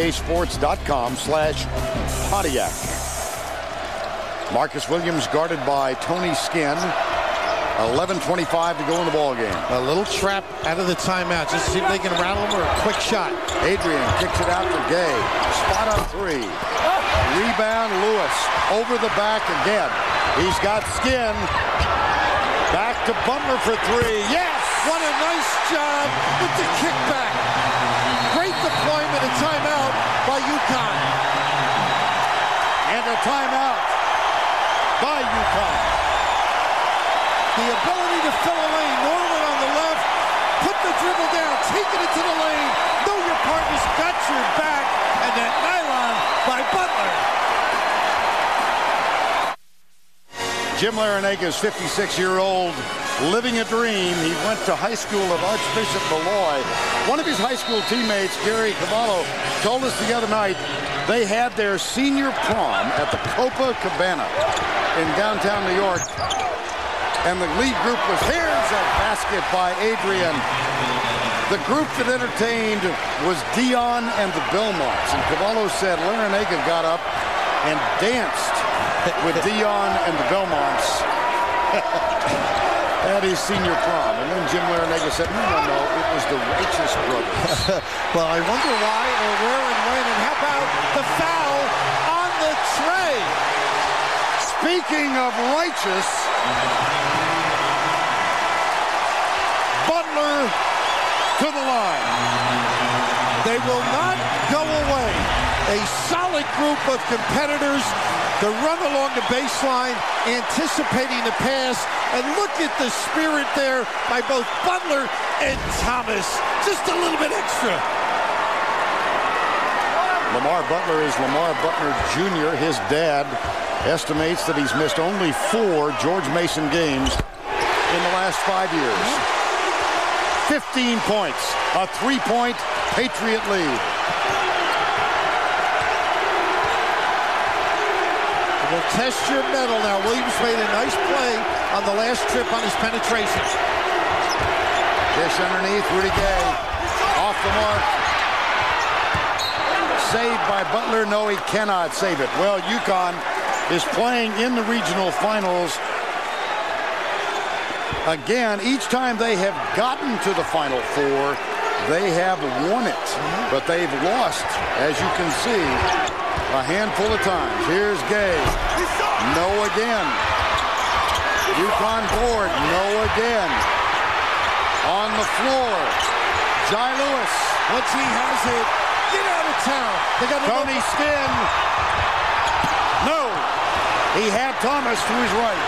ncaasports.com/Pontiac. Marcus Williams guarded by Tony Skinn. 11:25 to go in the ball game. A little trap out of the timeout. Just to see if they can rattle him or a quick shot. Adrian kicks it out to Gay. Spot on 3. Rebound, Lewis. Over the back again. He's got Skin. Back to Butler for three. Yes! What a nice job with the kickback. Great deployment and timeout by UConn. And a timeout by UConn. The ability to fill a lane. Norwood on the left. Put the dribble down. Taking it to the lane. Know your partner's got your back. And that nylon by Butler. Jim Larinaga is 56-year-old, living a dream. He went to high school at Archbishop Malloy. One of his high school teammates, Gary Cavallo, told us the other night they had their senior prom at the Copacabana in downtown New York. And the lead group was, here's a basket by Adrian. The group that entertained was Dion and the Belmonts. And Cavallo said Larinaga got up and danced with Dion and the Belmonts at his senior prom. And then Jim Larinaga said, no, it was the Righteous Brothers. Well, I wonder why or where and when. And how about the foul on the tray? Speaking of righteous, Butler to the line. They will not go away. A solid group of competitors. The run along the baseline, anticipating the pass, and look at the spirit there by both Butler and Thomas. Just a little bit extra. Lamar Butler is Lamar Butler Jr. His dad estimates that he's missed only 4 George Mason games in the last 5 years. 15 points, a 3-point Patriot lead. Will test your mettle now. Williams made a nice play on the last trip on his penetration. Dish underneath, Rudy Gay. Off the mark. Saved by Butler. No, he cannot save it. Well, UConn is playing in the regional finals. Again, each time they have gotten to the Final Four, they have won it. But they've lost, as you can see, a handful of times. Here's Gay. No again. UConn board. No again. On the floor. Jai Lewis. Once he has it, get out of town. They got Tony Skin. No. He had Thomas to his right.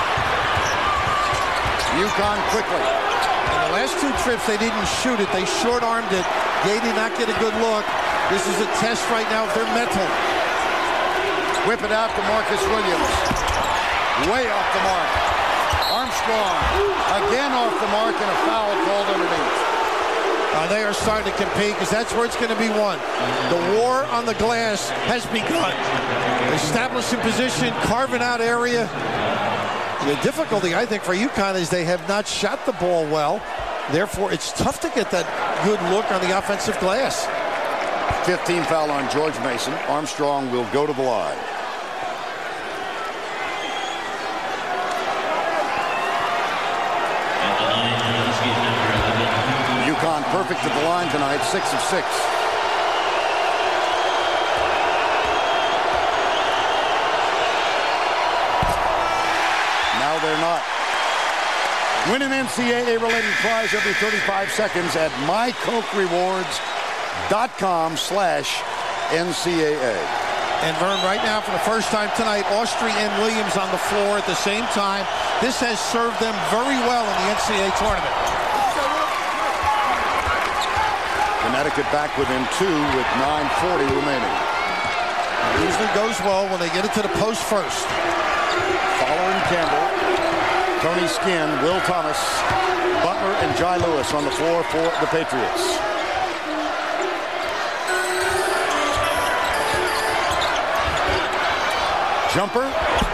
UConn quickly. In the last 2 trips, they didn't shoot it. They short-armed it. Gay did not get a good look. This is a test right now of their mental. Whip it out to Marcus Williams. Way off the mark. Armstrong again off the mark and a foul called underneath. They are starting to compete because that's where it's going to be won. The war on the glass has begun. Establishing position, carving out area. The difficulty, I think, for UConn is they have not shot the ball well. Therefore, it's tough to get that good look on the offensive glass. 15 foul on George Mason. Armstrong will go to the line. UConn perfect at the line tonight, 6 of 6. Now they're not. Win an NCAA-related prize every 35 seconds at mycokerewards.com/NCAA. And Vern, right now, for the first time tonight, Austria and Williams on the floor at the same time. This has served them very well in the NCAA tournament. Connecticut back within 2 with 9:40 remaining. It usually goes well when they get it to the post first. Fowler and Campbell, Tony Skin, Will Thomas, Butler, and Jai Lewis on the floor for the Patriots. Jumper.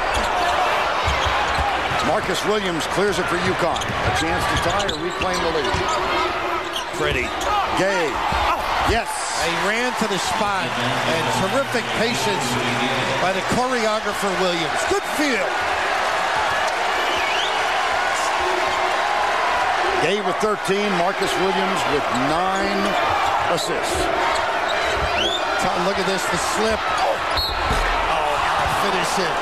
Marcus Williams clears it for UConn. A chance to tie or reclaim the lead. Pretty. Gay. Yes. He ran to the spot, and terrific patience by the choreographer Williams. Good feel. Gay with 13, Marcus Williams with 9 assists. Look at this, the slip. finish it.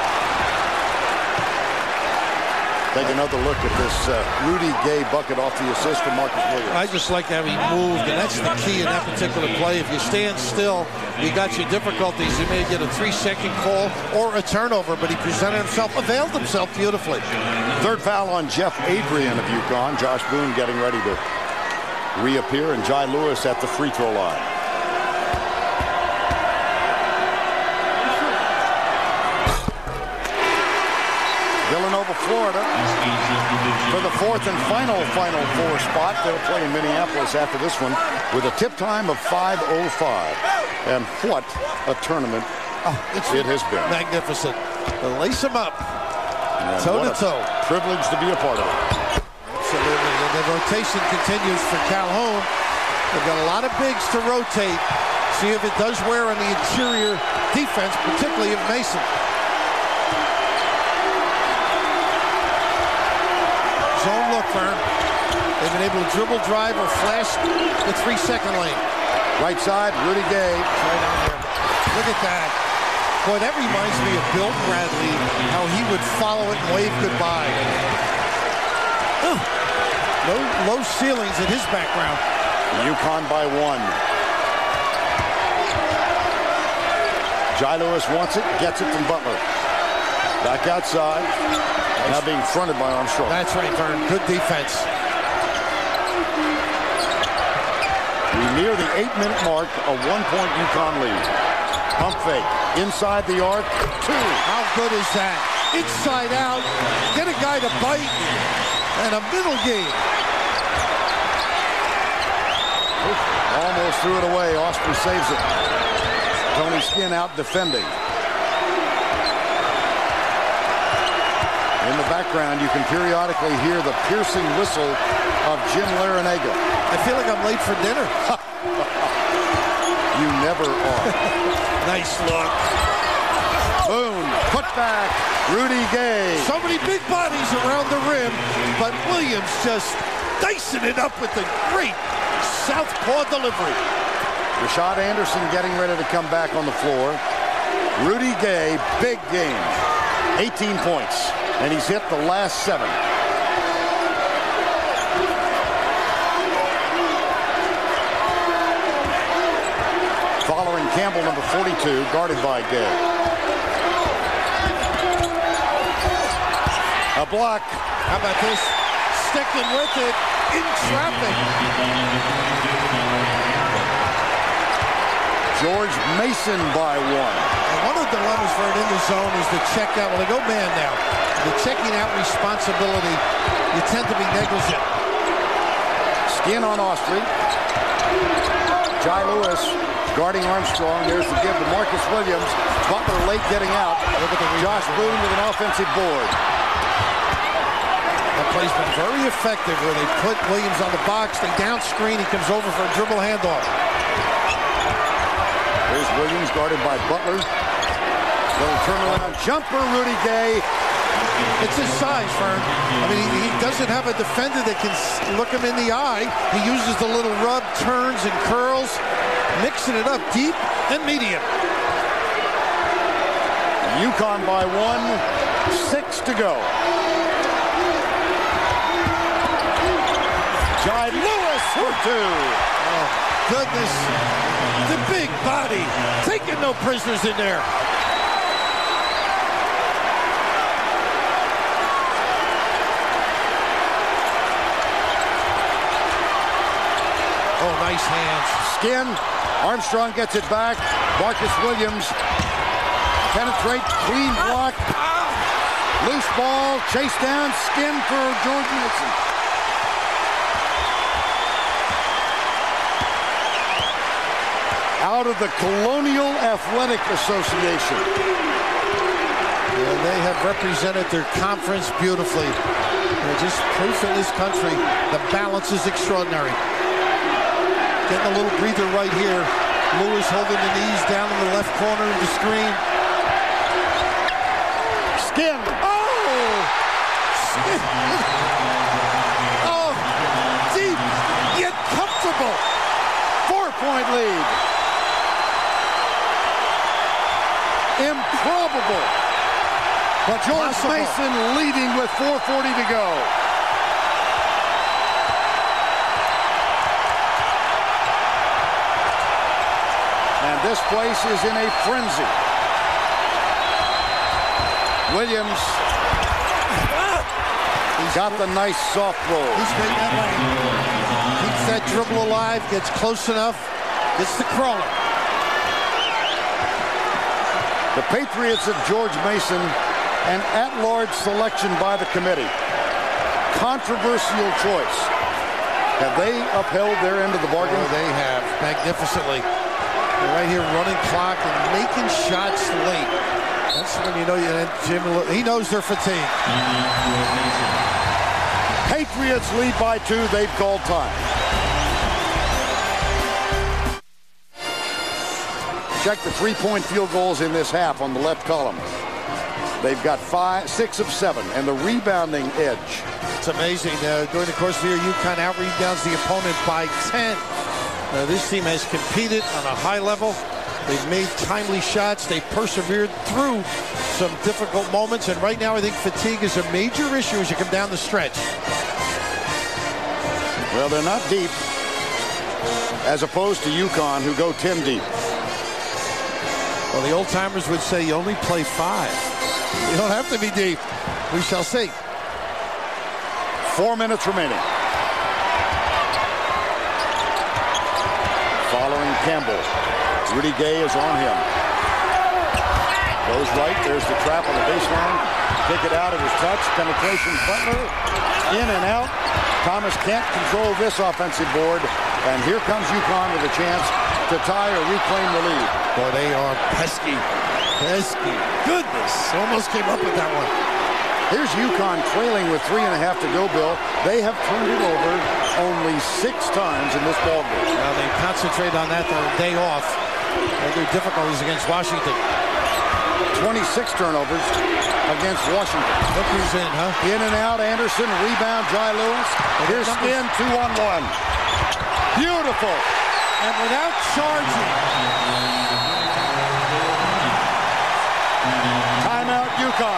Take another look at this Rudy Gay bucket off the assist from Marcus Williams. I just like how he moved, and that's the key in that particular play. If you stand still, you got your difficulties. You may get a 3-second call or a turnover, but he presented himself, availed himself beautifully. Third foul on Jeff Adrian of UConn. Josh Boone getting ready to reappear, and Jai Lewis at the free throw line. Villanova, Florida, for the fourth and final Four spot. They'll play in Minneapolis after this one with a tip time of 5:05. And what a tournament it has been. Magnificent. They'll lace them up, toe-to-toe. Privilege to be a part of it. Absolutely. And the rotation continues for Calhoun. They've got a lot of bigs to rotate. See if it does wear on the interior defense, particularly of Mason. Zone look, Vern. They've been able to dribble, drive, or flash the 3-second lane. Right side, Rudy Gay. Right on there. Look at that. Boy, that reminds me of Bill Bradley, how he would follow it and wave goodbye. No low ceilings in his background. UConn by 1. Jai Lewis wants it, gets it from Butler. Back outside. Now being fronted by Armstrong. That's right, Vern. Good defense. We near the 8-minute mark, a 1-point UConn lead. Pump fake. Inside the arc, 2. How good is that? Inside out. Get a guy to bite. And a middle game. Almost threw it away. Austin saves it. Tony Skinn out defending. In the background, you can periodically hear the piercing whistle of Jim Larinaga. I feel like I'm late for dinner. You never are. Nice look. Boone, put back, Rudy Gay. So many big bodies around the rim, but Williams just dicing it up with the great southpaw delivery. Rashad Anderson getting ready to come back on the floor. Rudy Gay, big game. 18 points. And he's hit the last 7. Following Campbell, number 42, guarded by Gay. A block. How about this? Sticking with it in traffic. George Mason by 1. And one of the dilemmas for it in the zone is the check out. Well, they go man now. The checking out responsibility, you tend to be negligent. Skinn on Austrie. Jai Lewis guarding Armstrong. There's the give to Marcus Williams. Butler late getting out. Look at the Josh Boone with an offensive board. That play's been very effective where they put Williams on the box. They down screen. He comes over for a dribble handoff. There's Williams guarded by Butler. Little turnaround jumper, Rudy Gay. It's his size, Fern. I mean, he doesn't have a defender that can look him in the eye. He uses the little rub, turns, and curls, mixing it up deep and medium. UConn by 1, 6 to go. Jai Lewis for 2. Oh, goodness. The big body. Taking no prisoners in there. Oh, nice hands. Skinn. Armstrong gets it back. Marcus Williams. Penetrate. Clean block. Loose ball. Chase down. Skinn for George Mason. Out of the Colonial Athletic Association. Yeah, they have represented their conference beautifully. They're just proof in this country the balance is extraordinary. Getting a little breather right here. Lewis holding the knees down in the left corner of the screen. Skinn. Oh! Skinn. Oh! Deep, yet comfortable. 4-point lead. Improbable. but George possible. Mason leading with 4:40 to go. And this place is in a frenzy. Williams got the nice soft roll. He's made that lane. Keeps that dribble alive, gets close enough, gets the crawler. The Patriots of George Mason, an at-large selection by the committee. Controversial choice. Have they upheld their end of the bargain? Oh, they have, magnificently. They're right here running clock and making shots late. That's when you know Jim, he knows they're fatigued. Patriots lead by 2. They've called time. Check the three-point field goals in this half on the left column. They've got 6 of 7, and the rebounding edge. It's amazing. During the course of the year, UConn out-rebounds the opponent by 10. This team has competed on a high level. They've made timely shots. They've persevered through some difficult moments. And right now, I think fatigue is a major issue as you come down the stretch. Well, they're not deep, as opposed to UConn, who go 10 deep. Well, the old-timers would say you only play 5. You don't have to be deep. We shall see. 4 minutes remaining. Following Campbell. Rudy Gay is on him. Goes right. There's the trap on the baseline. Kick it out of his touch. Penetration. Butler. In and out. Thomas can't control this offensive board. And here comes UConn with a chance to tie or reclaim the lead. Boy, they are pesky. Pesky. Goodness. Almost came up with that one. Here's UConn trailing with 3.5 to go, Bill. They have turned it over only 6 times in this ballgame. Now they concentrate on that on a day off. Their difficulties against Washington. 26 turnovers against Washington. Look who's in, huh? In and out, Anderson, rebound, Jai Lewis. Here's Skin, 2-on-1. Beautiful. And without charging. Timeout, UConn.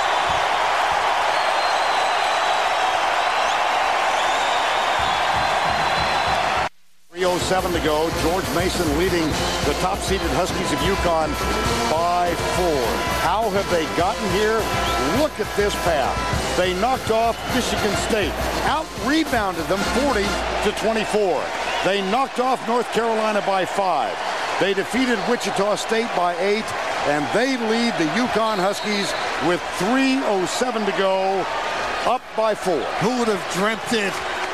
3:07 to go. George Mason leading the top-seeded Huskies of UConn by 4. How have they gotten here? Look at this path. They knocked off Michigan State, out-rebounded them 40-24. They knocked off North Carolina by 5. They defeated Wichita State by 8, and they lead the UConn Huskies with 3:07 to go, up by 4. Who would have dreamt it?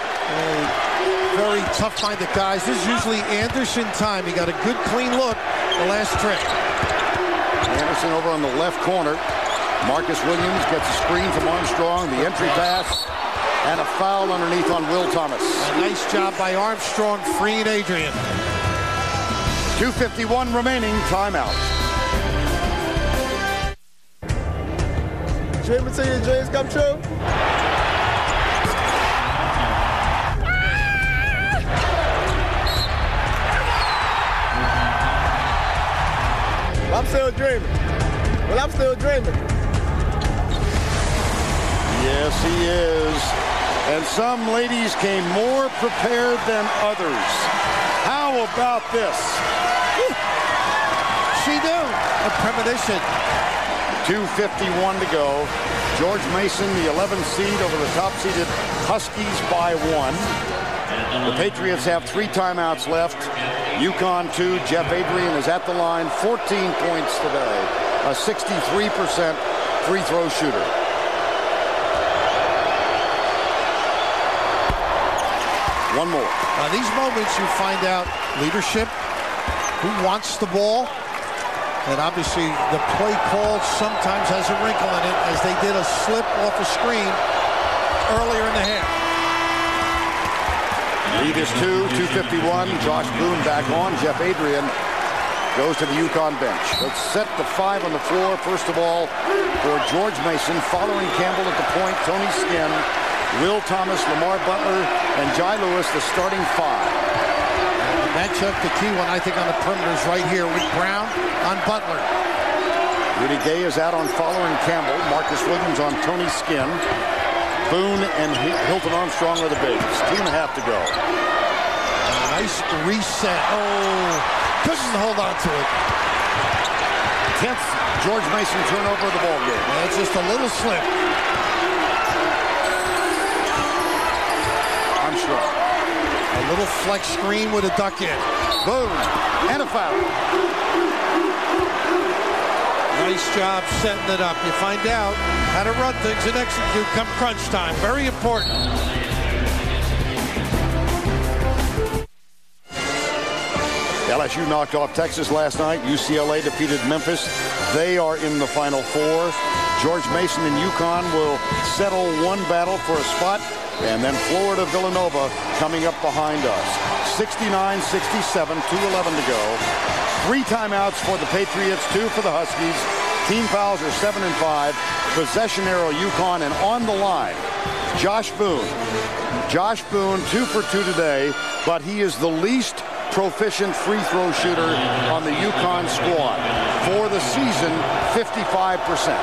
Very tough-minded guys. This is usually Anderson time. He got a good, clean look the last trip. Anderson over on the left corner. Marcus Williams gets a screen from Armstrong. The entry pass and a foul underneath on Will Thomas. A nice job by Armstrong freeing Adrian. 2:51 remaining. Timeout. Dream until your dreams come true. I'm still dreaming. Well, I'm still dreaming. Yes, he is. And some ladies came more prepared than others. How about this? She knew. A premonition. 2:51 to go. George Mason, the 11th seed over the top-seeded Huskies by 1. The Patriots have 3 timeouts left. UConn 2. Jeff Adrian is at the line. 14 points today. A 63% free throw shooter. One more. These moments you find out leadership, who wants the ball, and obviously the play call sometimes has a wrinkle in it, as they did a slip off a screen earlier in the half. Lead is 2:51. Josh Boone back on. Jeff Adrian goes to the UConn bench. Let's set the 5 on the floor. First of all, for George Mason, following Campbell at the point, Tony Skin, Will Thomas, Lamar Butler, and Jai Lewis, the starting 5. The matchup, the key one, I think, on the perimeter is right here with Brown on Butler. Rudy Gay is out on Fowler and Campbell. Marcus Williams on Tony Skinn. Boone and Hilton Armstrong are the bigs. 2.5 to go. Nice reset. Oh, couldn't hold on to it. 10th George Mason turnover of the ball game. That's just a little slip. Armstrong. A little flex screen with a duck in. Boone and a foul. Nice job setting it up. You find out how to run things and execute come crunch time. Very important. LSU knocked off Texas last night. UCLA defeated Memphis. They are in the Final Four. George Mason and UConn will settle one battle for a spot. And then Florida Villanova coming up behind us. 69-67, 2:11 to go. 3 timeouts for the Patriots, 2 for the Huskies. Team fouls are 7 and 5. Possession arrow UConn, and on the line, Josh Boone. Josh Boone, 2 for 2 today, but he is the least proficient free throw shooter on the UConn squad. For the season, 55%.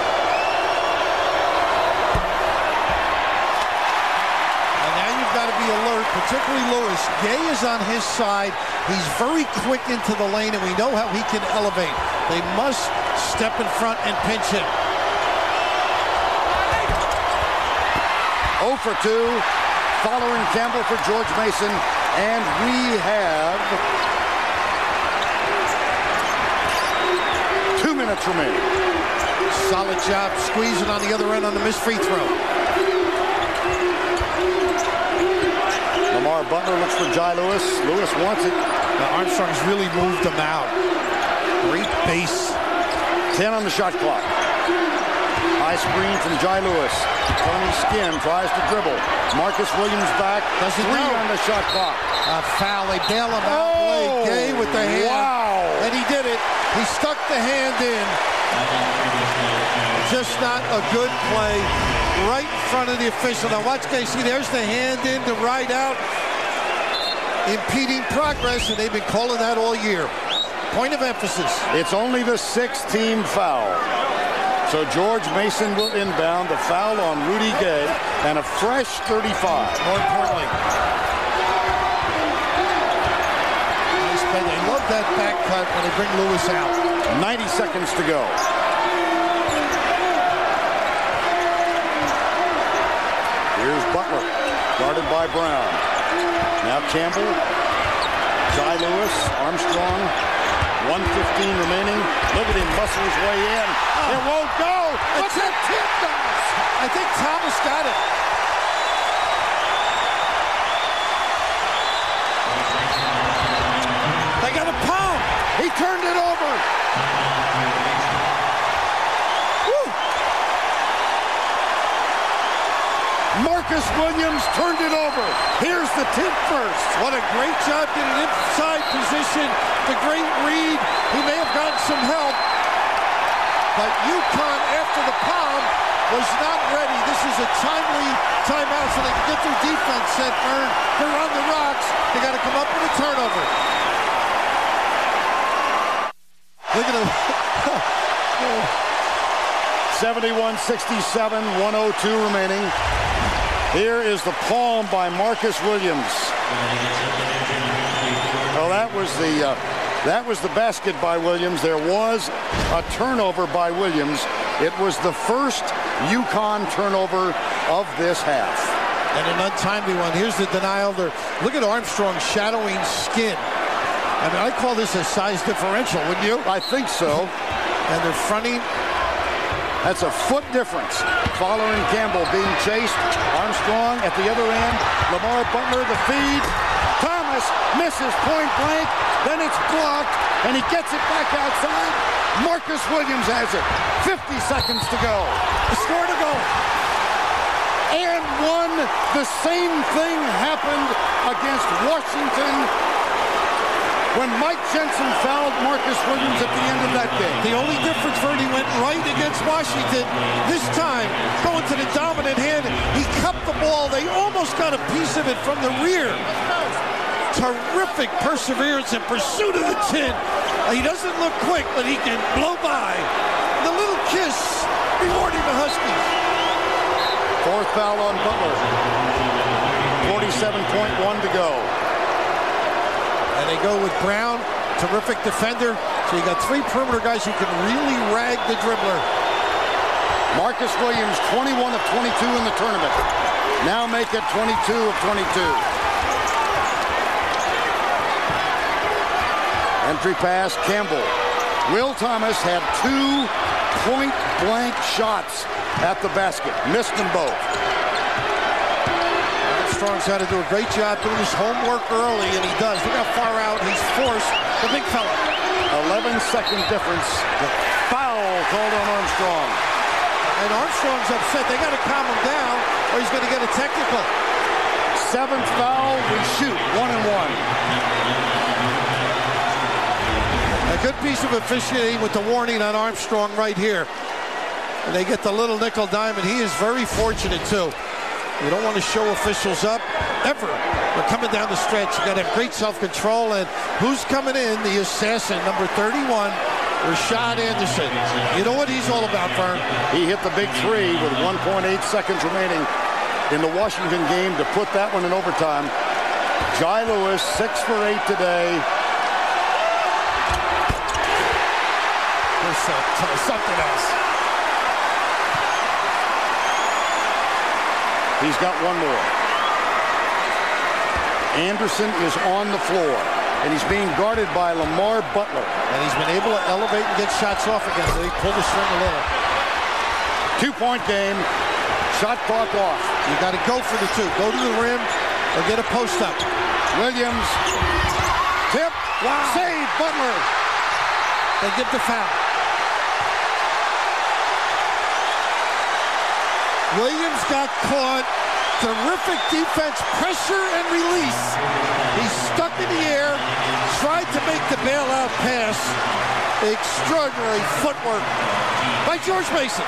Got to be alert, particularly Lewis. Gay is on his side. He's very quick into the lane, and we know how he can elevate. They must step in front and pinch him. 0 for 2, following Campbell for George Mason, and we have 2 minutes remaining. Solid job squeezing on the other end on the missed free throw. Lamar Butler looks for Jai Lewis. Lewis wants it. Now Armstrong's really moved him out. Great base. 10 on the shot clock. High screen from Jai Lewis. Tony Skinn tries to dribble. Marcus Williams back. Doesn't 3 on the shot clock. A foul. They bail him out. Oh, Gay with the hand. wow. And he did it. He stuck the hand in. Just not a good play. Right in front of the official. Now watch Gay. See, there's the hand in to ride out. Impeding progress, and they've been calling that all year. Point of emphasis. It's only the 6th team foul. So George Mason will inbound. The foul on Rudy Gay and a fresh 35. More importantly. They love that back cut when they bring Lewis out. 90 seconds to go. Here's Butler, guarded by Brown. Now Campbell, Jai Lewis, Armstrong, 1:15 remaining. Look at him muscle his way in. It won't go. It's a tip does. I think Thomas got it. They got a palm. He turned it over. Marcus Williams turned it over. Here's the tip first. What a great job getting inside position. The great read. He may have gotten some help. But UConn, after the palm, was not ready. This is a timely timeout so they can get their defense set. They're on the rocks. They got to come up with a turnover. Look at him. 71-67, 1:02 remaining. Here is the palm by Marcus Williams. Well, that was the basket by Williams. There was a turnover by Williams. It was the first UConn turnover of this half. And an untimely one. Here's the denial there. Look at Armstrong shadowing Skinn. I mean, I call this a size differential, wouldn't you? I think so. And they're fronting. That's a foot difference. Following Campbell being chased. Armstrong at the other end. Lamar Butler, the feed. Thomas misses point blank. Then it's blocked, and he gets it back outside. Marcus Williams has it. 50 seconds to go. Scored a goal. And one. The same thing happened against Washington when Mike Jensen fouled Marcus Williams at the end of that game. The only difference, Verdi, went right against Washington. This time, going to the dominant hand, he cupped the ball. They almost got a piece of it from the rear. Terrific perseverance in pursuit of the tin. He doesn't look quick, but he can blow by. kiss rewarding the Huskies. Fourth foul on Butler. 47.1 to go. And they go with Brown, terrific defender. So you got three perimeter guys who can really rag the dribbler. Marcus Williams, 21 of 22 in the tournament. Now make it 22 of 22. Entry pass, Campbell. Will Thomas had 2 point-blank shots at the basket. Missed them both. Armstrong's had to do a great job doing his homework early, and he does. Look how far out he's forced the big fella. 11-second difference. The foul called on Armstrong. And Armstrong's upset. They got to calm him down, or he's going to get a technical. 7th foul. We shoot 1-1. A good piece of officiating with the warning on Armstrong right here. And they get the little nickel dime, and he is very fortunate, too. You don't want to show officials up, ever. We're coming down the stretch. You got to have great self-control. And who's coming in? The assassin, number 31, Rashad Anderson. You know what he's all about, Vern? He hit the big three with 1.8 seconds remaining in the Washington game to put that one in overtime. Jai Lewis, 6 for 8 today. Something else. He's got one more. Anderson is on the floor, and he's being guarded by Lamar Butler. And he's been able to elevate and get shots off again. So he pulled the string a little. 2-point game. Shot clock off. You got to go for the 2. Go to the rim or get a post up. Williams. Tip. Wow. Save Butler. They give the foul. Williams got caught. Terrific defense, pressure and release. He's stuck in the air, tried to make the bailout pass. Extraordinary footwork by George Mason.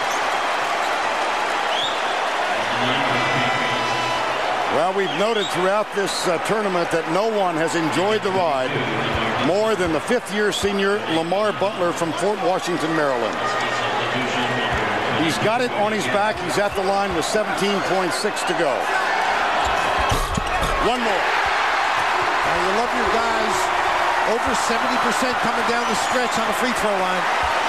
Well, we've noted throughout this tournament that no one has enjoyed the ride more than the 5th-year senior Lamar Butler from Fort Washington, Maryland. He's got it on his back. He's at the line with 17.6 to go. One more. Now you love your guys over 70% coming down the stretch on the free throw line.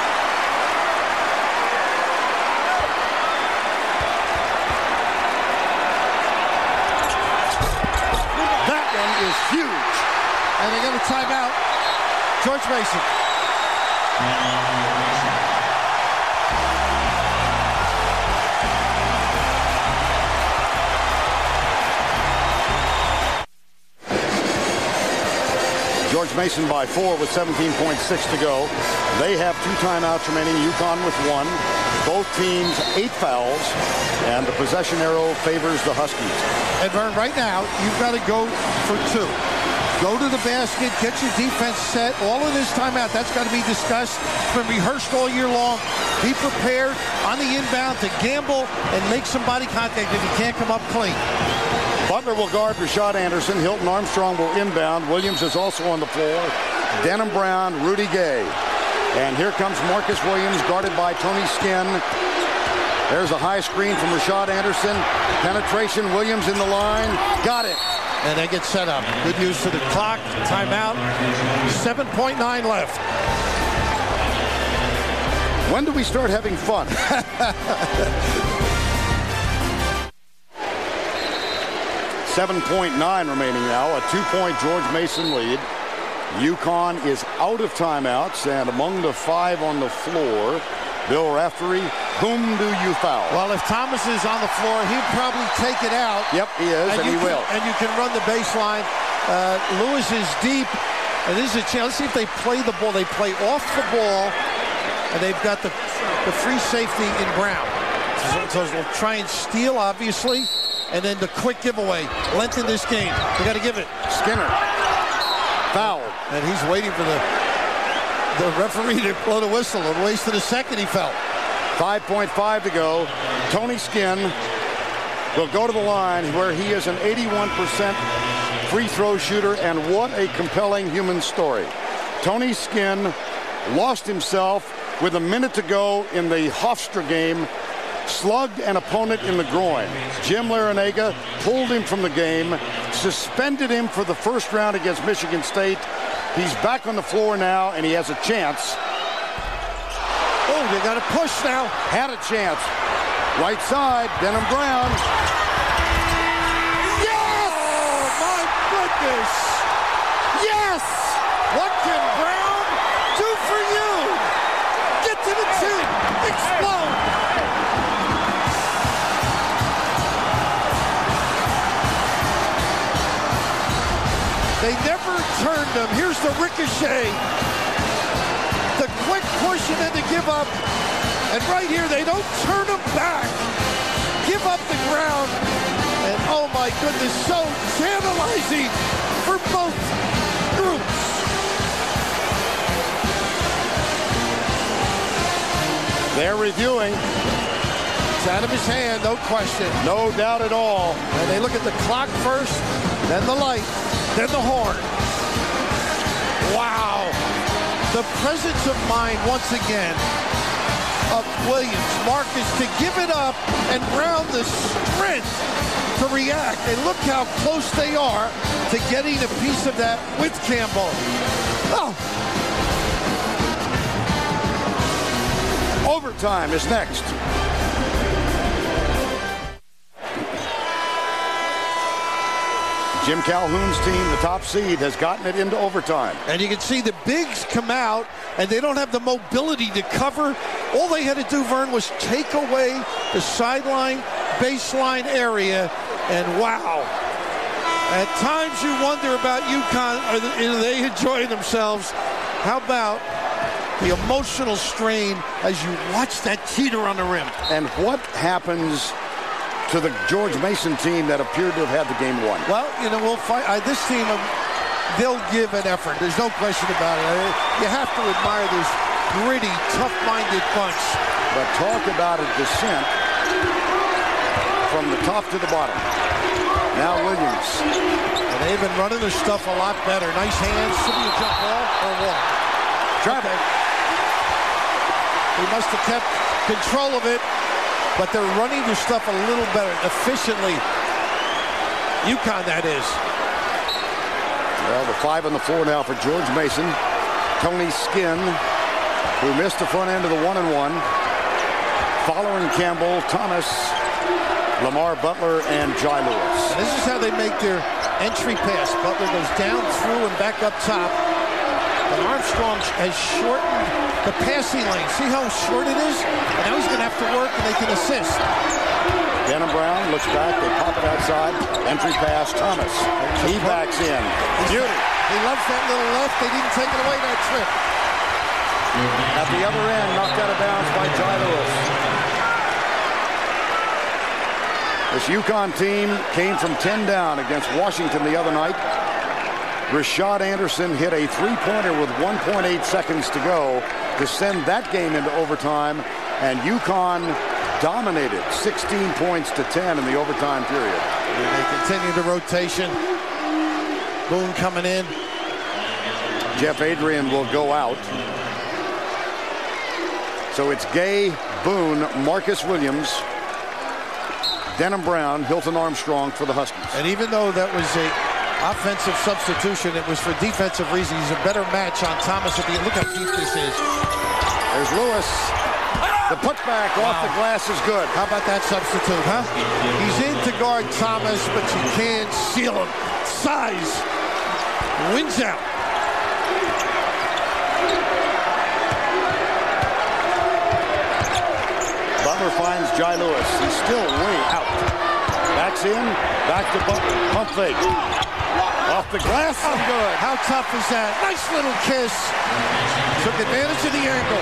That one is huge. And they got a timeout. George Mason. George Mason by 4 with 17.6 to go. They have 2 timeouts remaining. UConn with 1. Both teams 8 fouls, and the possession arrow favors the Huskies. And Vern, right now, you've got to go for 2. Go to the basket, get your defense set. All of this timeout, that's got to be discussed. It's been rehearsed all year long. Be prepared on the inbound to gamble and make some body contact if you can't come up clean. Butler will guard Rashad Anderson. Hilton Armstrong will inbound. Williams is also on the floor. Denham Brown, Rudy Gay. And here comes Marcus Williams, guarded by Tony Skinn. There's a high screen from Rashad Anderson. Penetration, Williams in the line. Got it. And they get set up. Good use of the clock. Timeout. 7.9 left. When do we start having fun? 7.9 remaining now. A 2-point George Mason lead. UConn is out of timeouts, and among the 5 on the floor, Bill Raftery, whom do you foul? Well, if Thomas is on the floor, he'll probably take it out. Yep, he is, and he will. And you can run the baseline. Lewis is deep, and this is a chance. Let's see if they play the ball. They play off the ball, and they've got the free safety in Brown. So they'll try and steal, obviously, and then the quick giveaway. Lengthen this game. They got to give it. Skinner. Foul. And he's waiting for the referee to blow the whistle. And wasted a second, he fell. 5.5 to go. Tony Skinn will go to the line where he is an 81% free throw shooter, and what a compelling human story. Tony Skinn lost himself with a minute to go in the Hofstra game, slugged an opponent in the groin. Jim Larinaga pulled him from the game, suspended him for the first round against Michigan State. He's back on the floor now, and he has a chance. Oh, they got a push now. Had a chance. Right side, Denham Brown. Yes! Oh, my goodness. Yes! What can Brown do for you? Get to the tin. Explode. They never turned him. Here's the ricochet. The quick push and then to give up. And right here, they don't turn him back. Give up the ground. And oh my goodness, so tantalizing for both groups. They're reviewing. It's out of his hand, no question. No doubt at all. And they look at the clock first, then the light, then the horn. Wow. The presence of mind once again of Williams, Marcus to give it up, and Brown the strength to react. And look how close they are to getting a piece of that with Campbell. Oh. Overtime is next. Jim Calhoun's team, the top seed, has gotten it into overtime. And you can see the bigs come out, and they don't have the mobility to cover. All they had to do, Vern, was take away the sideline, baseline area, and wow. At times you wonder about UConn, are they enjoying themselves? How about the emotional strain as you watch that teeter on the rim? And what happens to the George Mason team that appeared to have had the game won? Well, you know, we'll fight. This team, they'll give an effort. There's no question about it. You have to admire this gritty, tough-minded bunch. But talk about a descent from the top to the bottom. Now Williams. And they've been running their stuff a lot better. Nice hands. Should be a jump ball or what? Traffic. He must have kept control of it. But they're running their stuff a little better, efficiently. UConn, that is. Well, the 5 on the floor now for George Mason. Tony Skinn, who missed the front end of the 1-and-1. Following Campbell, Thomas, Lamar Butler, and Jai Lewis. And this is how they make their entry pass. Butler goes down, through, and back up top. But Armstrong has shortened the passing lane. See how short it is? And now he's going to have to work, and they can assist. Denham Brown looks back. They pop it outside. Entry pass, Thomas. He backs in. Beauty. He loves that little left. They didn't take it away that trip. At the other end, knocked out of bounds by Jai Lewis. This UConn team came from 10 down against Washington the other night. Rashad Anderson hit a three-pointer with 1.8 seconds to go to send that game into overtime, and UConn dominated 16 points to 10 in the overtime period. And they continue the rotation. Boone coming in. Jeff Adrian will go out. So it's Gay, Boone, Marcus Williams, Denham Brown, Hilton Armstrong for the Huskies. And even though that was a offensive substitution, it was for defensive reasons. He's a better match on Thomas. Look how deep this is. There's Lewis. The putback off the glass is good. How about that substitute, huh? He's in to guard Thomas, but you can't seal him. Size wins out. Butler finds Jai Lewis. He's still way out. Backs in, back to Butler. Pump fake. Off the glass, and good. How tough is that? Nice little kiss. Took advantage of the angle.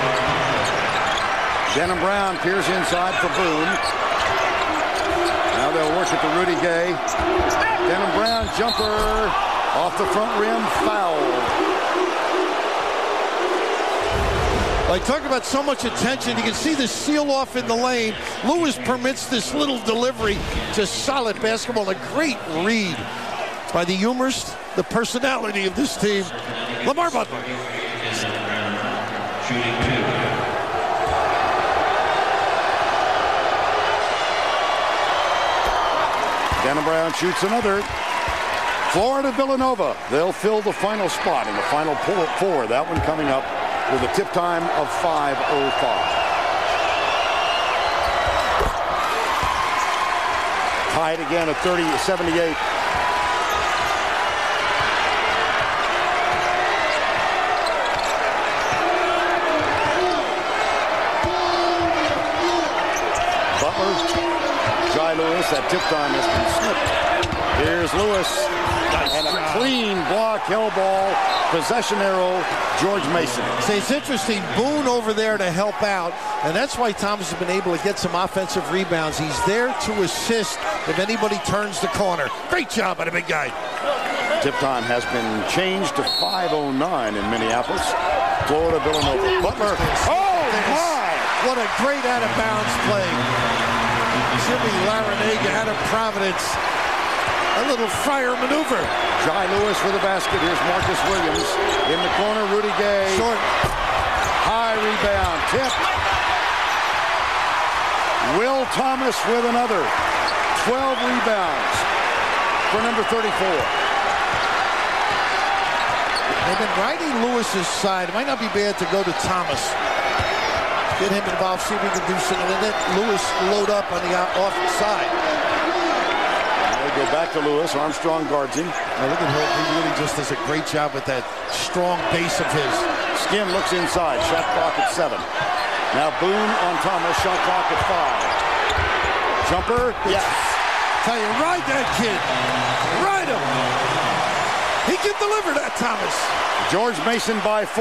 Denham Brown peers inside for Boone. Now they'll work at the Rudy Gay. Denham Brown jumper off the front rim, foul. Like, talk about so much attention. You can see the seal off in the lane. Lewis permits this little delivery. Just solid basketball. A great read by the humorist, the personality of this team, Lamar Butler. shooting 2. Denham Brown shoots another. Florida Villanova. They'll fill the final spot in the final four. That one coming up with a tip time of 5:05. Tied again at 78. Butler, Jai Lewis, that tip time has been slipped. Here's Lewis, and a clean block, hell ball, possession arrow, George Mason. See, it's interesting, Boone over there to help out, and that's why Thomas has been able to get some offensive rebounds. He's there to assist if anybody turns the corner. Great job by the big guy. Tip time has been changed to 5:09 in Minneapolis. Florida Villanova. Butler. Oh, my! What a great out-of-bounds play. Jimmy Larinaga out of Providence. A little Friar maneuver. Jai Lewis for the basket. Here's Marcus Williams. In the corner, Rudy Gay. Short. High rebound. Tip. Will Thomas with another. 12 rebounds for number 34. They've been riding Lewis's side. It might not be bad to go to Thomas. Get him involved, see if we can do something. And let Lewis load up on the off side. They go back to Lewis. Armstrong guards him. Now look at him. He really just does a great job with that strong base of his. Skin looks inside. Shot clock at 7. Now Boone on Thomas. Shot clock at 5. Jumper. Yes. Tell you, ride that kid. Ride him. He can deliver that, Thomas. George Mason by 4.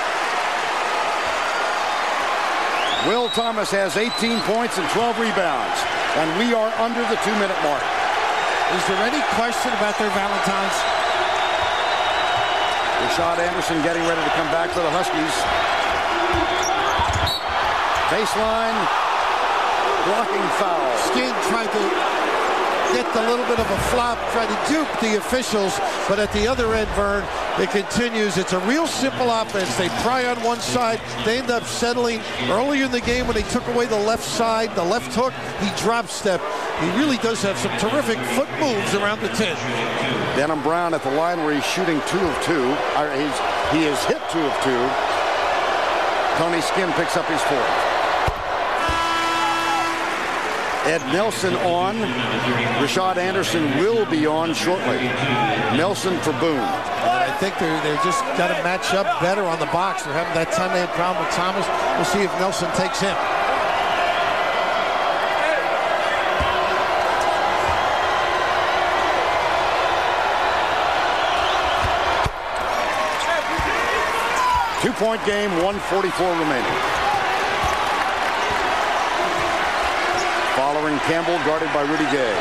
Will Thomas has 18 points and 12 rebounds. And we are under the 2-minute mark. Is there any question about their Valentines? Rashad Anderson getting ready to come back for the Huskies. Baseline. Blocking foul. Skin tried to get a little bit of a flop, try to dupe the officials, but at the other end, Vern, it continues. It's a real simple offense. They pry on one side. They end up settling. Earlier in the game when they took away the left side, the left hook, he drop step. He really does have some terrific foot moves around the 10. Denham Brown at the line where he's shooting 2 of 2. He has hit 2 of 2. Tony Skin picks up his 4th. Ed Nelson on. Rashad Anderson will be on shortly. Nelson for Boone. I think they're just got to match up better on the box. They're having that time they had problem with Thomas. We'll see if Nelson takes him. Two-point game, 1:44 remaining. Following Campbell, guarded by Rudy Gay.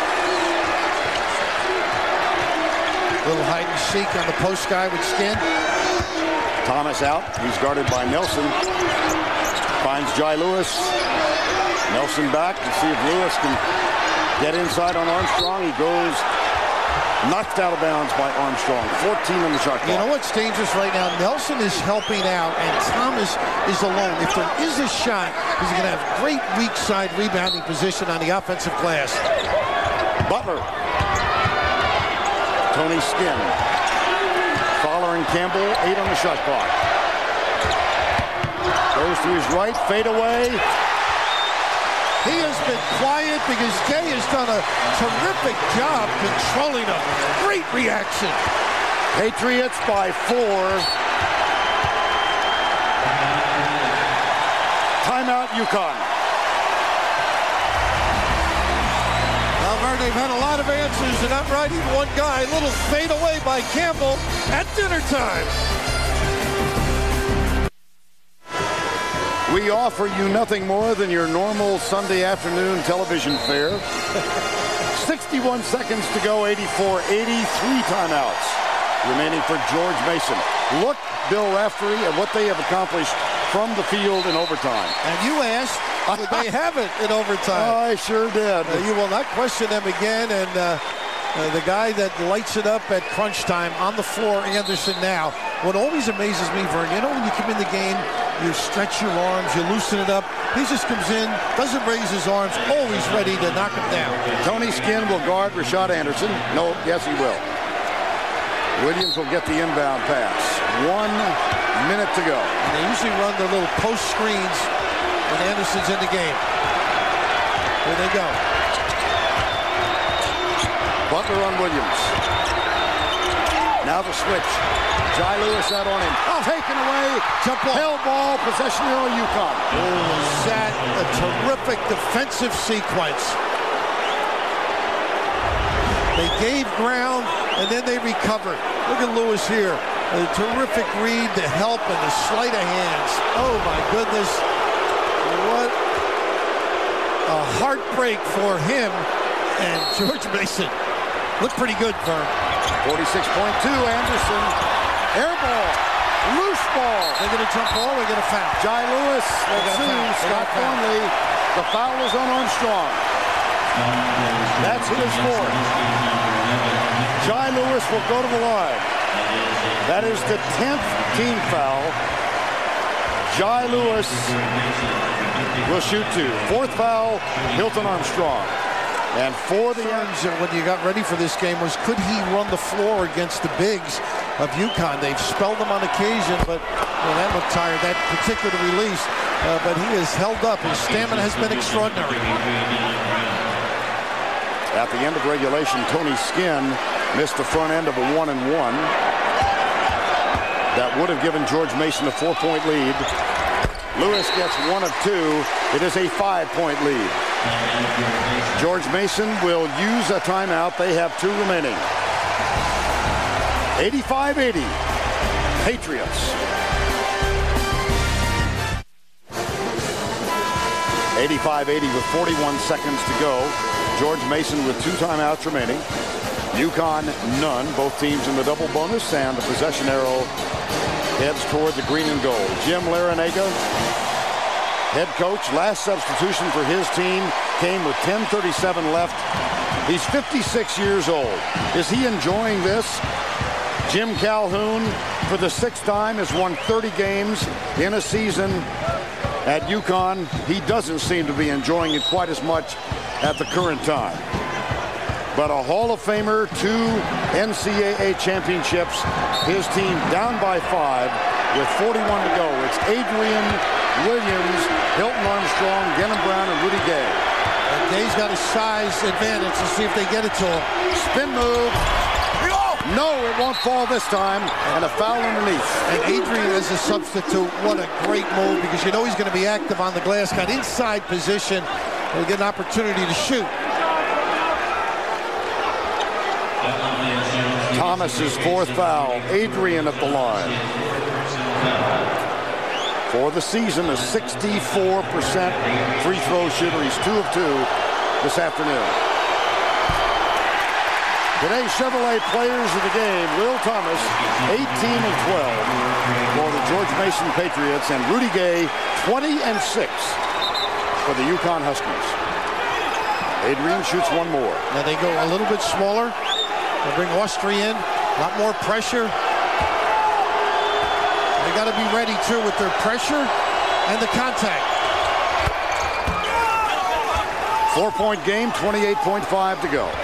Little hide and seek on the post guy with Skin. Thomas out. He's guarded by Nelson. Finds Jai Lewis. Nelson back to see if Lewis can get inside on Armstrong. He goes knocked out of bounds by Armstrong. 14 on the shot clock. You know what's dangerous right now? Nelson is helping out, and Thomas is alone. If there is a shot, he's going to have great weak side rebounding position on the offensive glass. Butler. Tony Skin. Following Campbell, 8 on the shot clock. Goes to his right, fade away. He has been quiet because Gay has done a terrific job controlling him. Great reaction. Patriots by 4. Timeout, UConn. Well, they've had a lot of answers. They're not riding one guy. Little fade away by Campbell at dinner time. We offer you nothing more than your normal Sunday afternoon television fare. 61 seconds to go, 84, 83 timeouts remaining for George Mason. Look, Bill Raftery, at what they have accomplished from the field in overtime. And you asked, would they have it in overtime? I sure did. You will not question them again, and The guy that lights it up at crunch time on the floor, Anderson now. What always amazes me, Vern, you know when you come in the game, you stretch your arms, you loosen it up. He just comes in, doesn't raise his arms, always ready to knock him down. Tony Skinn will guard Rashad Anderson. No, yes, he will. Williams will get the inbound pass. 1 minute to go. And they usually run their little post screens when Anderson's in the game. Here they go. Butler on Williams. Now the switch. Jai Lewis out on him. Taken away. Jump ball. Hell ball. Possession arrow, UConn. Oh, is that a terrific defensive sequence. They gave ground, and then they recovered. Look at Lewis here. A terrific read, the help, and the sleight of hands. Oh, my goodness. What a heartbreak for him and George Mason. Looked pretty good, Vern. 46.2, Anderson. Air ball. Loose ball. They're going to jump ball, they're going to foul. Jai Lewis. Let's see. Scott Thornley. The foul is on Armstrong. That's his fourth. Jai Lewis will go to the line. That is the 10th team foul. Jai Lewis will shoot 2. Fourth foul, Hilton Armstrong. And for the when you got ready for this game was, could he run the floor against the bigs of UConn? They've spelled him on occasion, but that looked tired, that particular release. But he has held up. His stamina has been extraordinary. At the end of regulation, Tony Skinn missed the front end of a 1-and-1. That would have given George Mason a 4-point lead. Lewis gets 1 of 2. It is a 5-point lead. George Mason will use a timeout. They have 2 remaining. 85-80. Patriots. 85-80 with 41 seconds to go. George Mason with 2 timeouts remaining. UConn none. Both teams in the double bonus, and the possession arrow heads toward the green and gold. Jim Larinaga, head coach, last substitution for his team came with 10:37 left. He's 56 years old. Is he enjoying this? Jim Calhoun, for the 6th time, has won 30 games in a season at UConn. He doesn't seem to be enjoying it quite as much at the current time. But a Hall of Famer, 2 NCAA championships, his team down by 5 with 41 to go. It's Adrian, Williams, Hilton Armstrong, Denham Brown, and Rudy Gay. And Gay's got a size advantage. Let's see if they get it to him. Spin move. No, it won't fall this time, and a foul underneath. And Adrian as a substitute, what a great move, because you know he's going to be active on the glass. Got inside position, and get an opportunity to shoot. Thomas's 4th foul. Adrian at the line. For the season, a 64% free throw shooter. He's 2 of 2 this afternoon. Today's Chevrolet players of the game: Will Thomas, 18 and 12 for the George Mason Patriots, and Rudy Gay, 20 and 6 for the UConn Huskies. Adrian shoots 1 more. Now they go a little bit smaller. They bring Austria in, a lot more pressure. They got to be ready too with their pressure and the contact. 4-point game, 28.5 to go.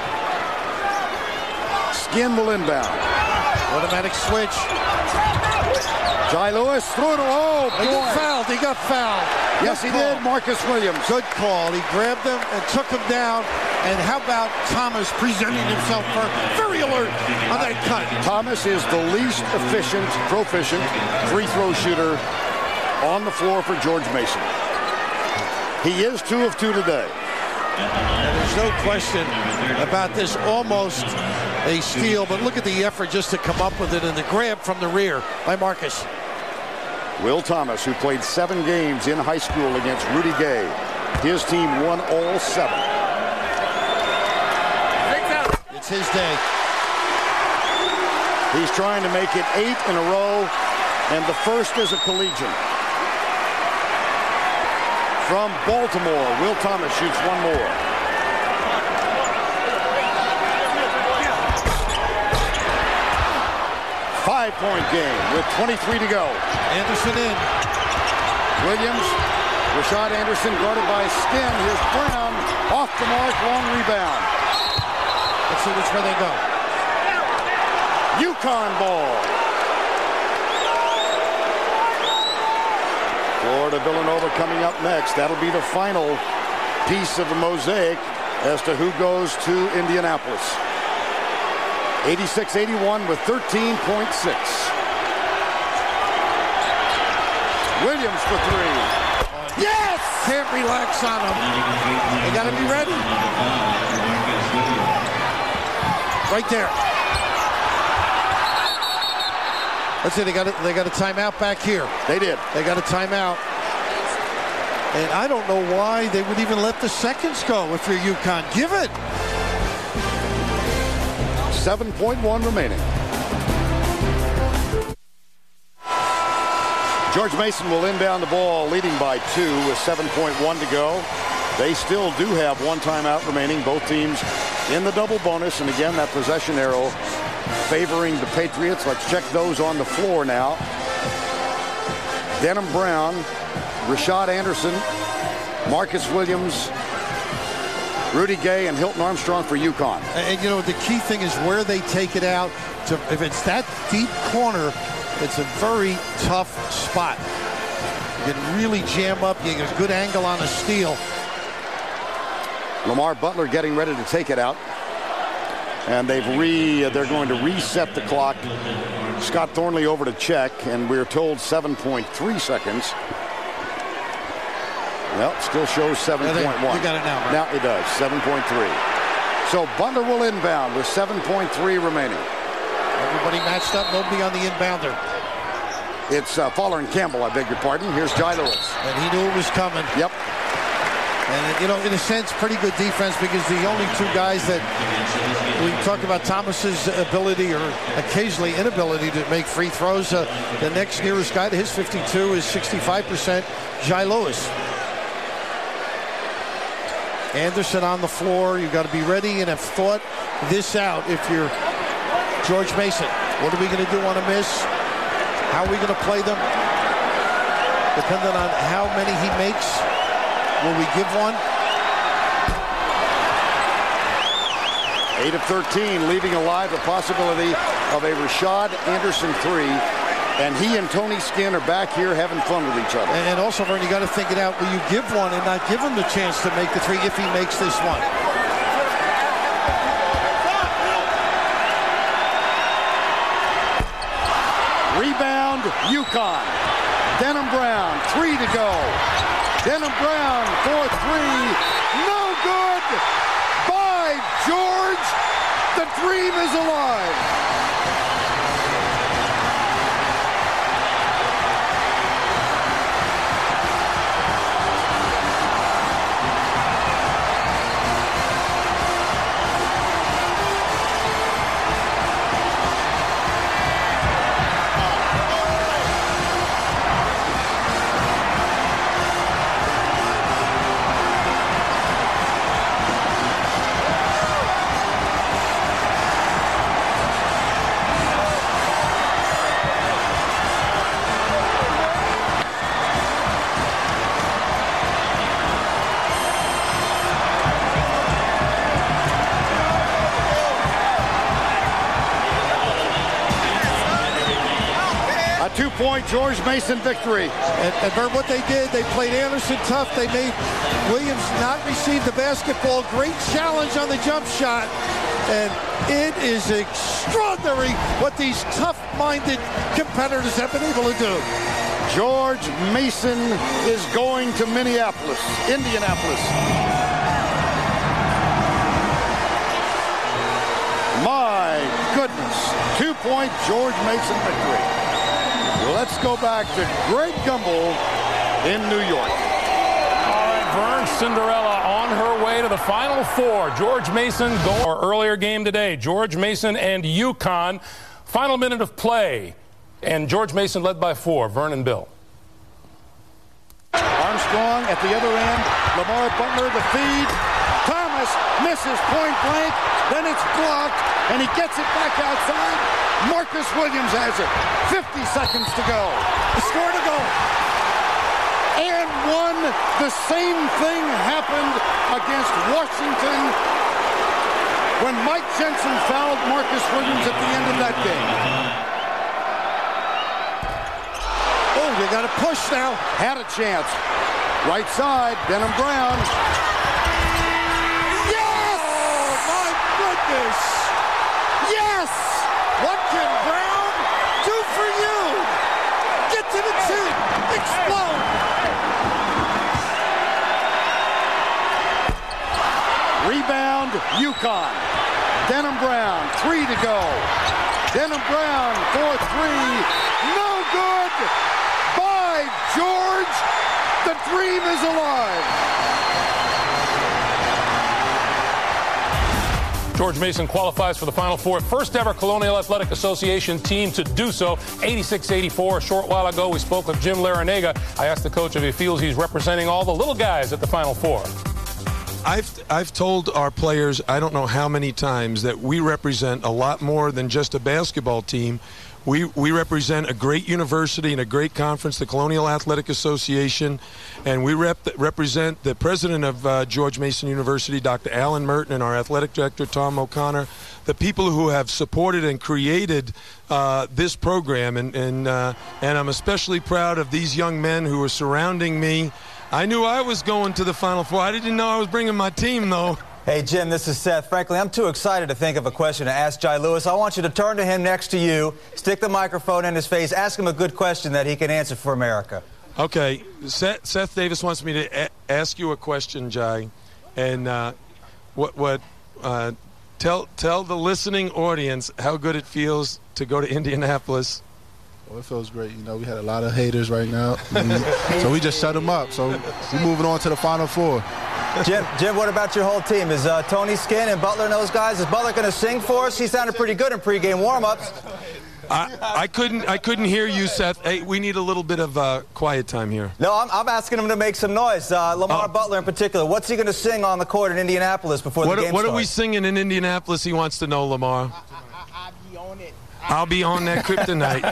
Skinn will inbound. Automatic switch. Jai Lewis threw it. Oh, boy. He got fouled. He got fouled. Yes, he did. Marcus Williams. Good call. He grabbed him and took him down. And how about Thomas presenting himself very alert on that cut? Thomas is the least proficient free throw shooter on the floor for George Mason. He is 2 of 2 today. And there's no question about this, almost a steal, but look at the effort just to come up with it, and the grab from the rear by Marcus. Will Thomas, who played 7 games in high school against Rudy Gay. His team won all 7. It's his day. He's trying to make it 8 in a row, and the first is a collegian. From Baltimore, Will Thomas shoots 1 more. 5-point game with 23 to go. Anderson in. Williams, Rashad Anderson guarded by Skin. Here's Brown off the mark, long rebound. Let's see which way they go. UConn ball. Florida-Villanova coming up next. That'll be the final piece of the mosaic as to who goes to Indianapolis. 86-81 with 13.6. Williams for three. Yes! Can't relax on them. They got to be ready. Right there. Let's see, they got a timeout back here. They did. They got a timeout. And I don't know why they would even let the seconds go if you're UConn. Give it. 7.1 remaining. George Mason will inbound the ball, leading by 2 with 7.1 to go. They still do have one timeout remaining. Both teams in the double bonus. And again, that possession arrow favoring the Patriots. Let's check those on the floor now. Denham Brown, Rashad Anderson, Marcus Williams, Rudy Gay, and Hilton Armstrong for UConn. And you know, the key thing is where they take it out. If it's that deep corner, it's a very tough spot. You can really jam up. You get a good angle on a steal. Lamar Butler getting ready to take it out. And they're going to reset the clock. Scott Thornley over to check, and we're told 7.3 seconds. Well, it still shows 7.1. You got it now, right? Now it does, 7.3. So Butler will inbound with 7.3 remaining. Everybody matched up, nobody on the inbounder. It's Fowler and Campbell, I beg your pardon. Here's Jai Lewis. And he knew it was coming. Yep. And, you know, in a sense, pretty good defense because the only two guys that we talked about Thomas's ability or occasionally inability to make free throws. The next nearest guy to his 52 is 65%, Jai Lewis. Anderson on the floor. You've got to be ready and have thought this out if you're George Mason. What are we going to do on a miss? How are we going to play them? Depending on how many he makes, will we give one? 8 of 13, leaving alive the possibility of a Rashad Anderson three. And he and Tony Skinn are back here having fun with each other. And also, Vern, you got to think it out. Will you give one and not give him the chance to make the three if he makes this one? Rebound, UConn. Denham Brown, 3 to go. Denham Brown for three. No good. By George, the dream is alive. Two-point George Mason victory. And Bert, what they did, they played Anderson tough. They made Williams not receive the basketball. Great challenge on the jump shot. And it is extraordinary what these tough-minded competitors have been able to do. George Mason is going to Indianapolis. My goodness. 2-point George Mason victory. Let's go back to Greg Gumbel in New York. All right, Vern, Cinderella on her way to the Final Four. George Mason going our earlier game today. George Mason and UConn. Final minute of play. And George Mason led by 4. Vern and Bill. Armstrong at the other end. Lamar Butler, the feed. Thomas misses point blank, then it's blocked, and he gets it back outside. Marcus Williams has it. 50 seconds to go. Scored a goal. And one. The same thing happened against Washington when Mike Jensen fouled Marcus Williams at the end of that game. Oh, they got a push now. Had a chance. Right side, Denham Brown. Yes! Oh, my goodness! Yes! What can Brown do for you? Get to the two. Explode. Rebound, UConn. Denham Brown, 3 to go. Denham Brown for 3. No good. By George, the dream is alive. George Mason qualifies for the Final Four. First ever Colonial Athletic Association team to do so. 86-84. A short while ago, we spoke with Jim Larrañaga. I asked the coach if he feels he's representing all the little guys at the Final Four. I've told our players, I don't know how many times, that we represent a lot more than just a basketball team. We represent a great university and a great conference, the Colonial Athletic Association, and we represent the president of George Mason University, Dr. Alan Merton, and our athletic director, Tom O'Connor, the people who have supported and created this program, and I'm especially proud of these young men who are surrounding me. I knew I was going to the Final Four. I didn't know I was bringing my team, though. Hey, Jim, this is Seth. Frankly, I'm too excited to think of a question to ask Jai Lewis. I want you to turn to him next to you, stick the microphone in his face, ask him a good question that he can answer for America. Okay. Seth Davis wants me to ask you a question, Jai. And tell the listening audience how good it feels to go to Indianapolis. Well, it feels great. You know, we had a lot of haters right now, so we just shut them up. So we're moving on to the Final Four. Jim, what about your whole team? Is Tony Skinn and Butler and those guys? Is Butler going to sing for us? He sounded pretty good in pregame warm-ups. I couldn't hear you, Seth. Hey, we need a little bit of quiet time here. No, I'm asking him to make some noise. Lamar Butler in particular. What's he going to sing on the court in Indianapolis before the game starts? What are we singing in Indianapolis? He wants to know, Lamar. I'll be on that kryptonite.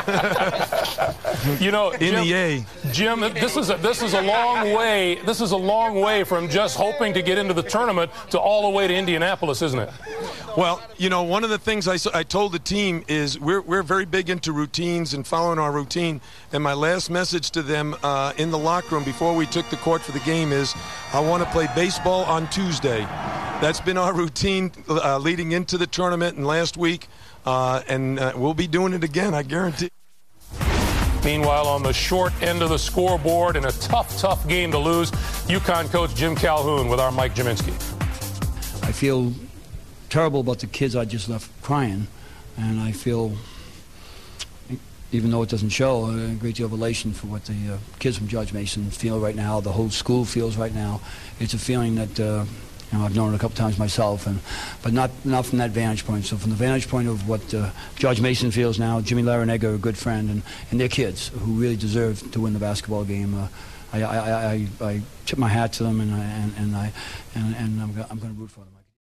You know, Jim, this is a long way. This is a long way from just hoping to get into the tournament to all the way to Indianapolis, isn't it? Well, you know, one of the things I told the team is we're very big into routines and following our routine. And my last message to them in the locker room before we took the court for the game is, I want to play baseball on Tuesday. That's been our routine leading into the tournament and last week. And we'll be doing it again, I guarantee. Meanwhile, on the short end of the scoreboard in a tough game to lose, UConn coach Jim Calhoun with our Mike Jaminski. I feel terrible about the kids I just left crying, and I feel, even though it doesn't show, a great deal of elation for what the kids from George Mason feel right now, the whole school feels right now. It's a feeling that you know, I've known it a couple times myself, but not from that vantage point. So from the vantage point of what George Mason feels now, Jimmy Larrañaga, a good friend, and their kids who really deserve to win the basketball game, I tip my hat to them, and I'm going to root for them.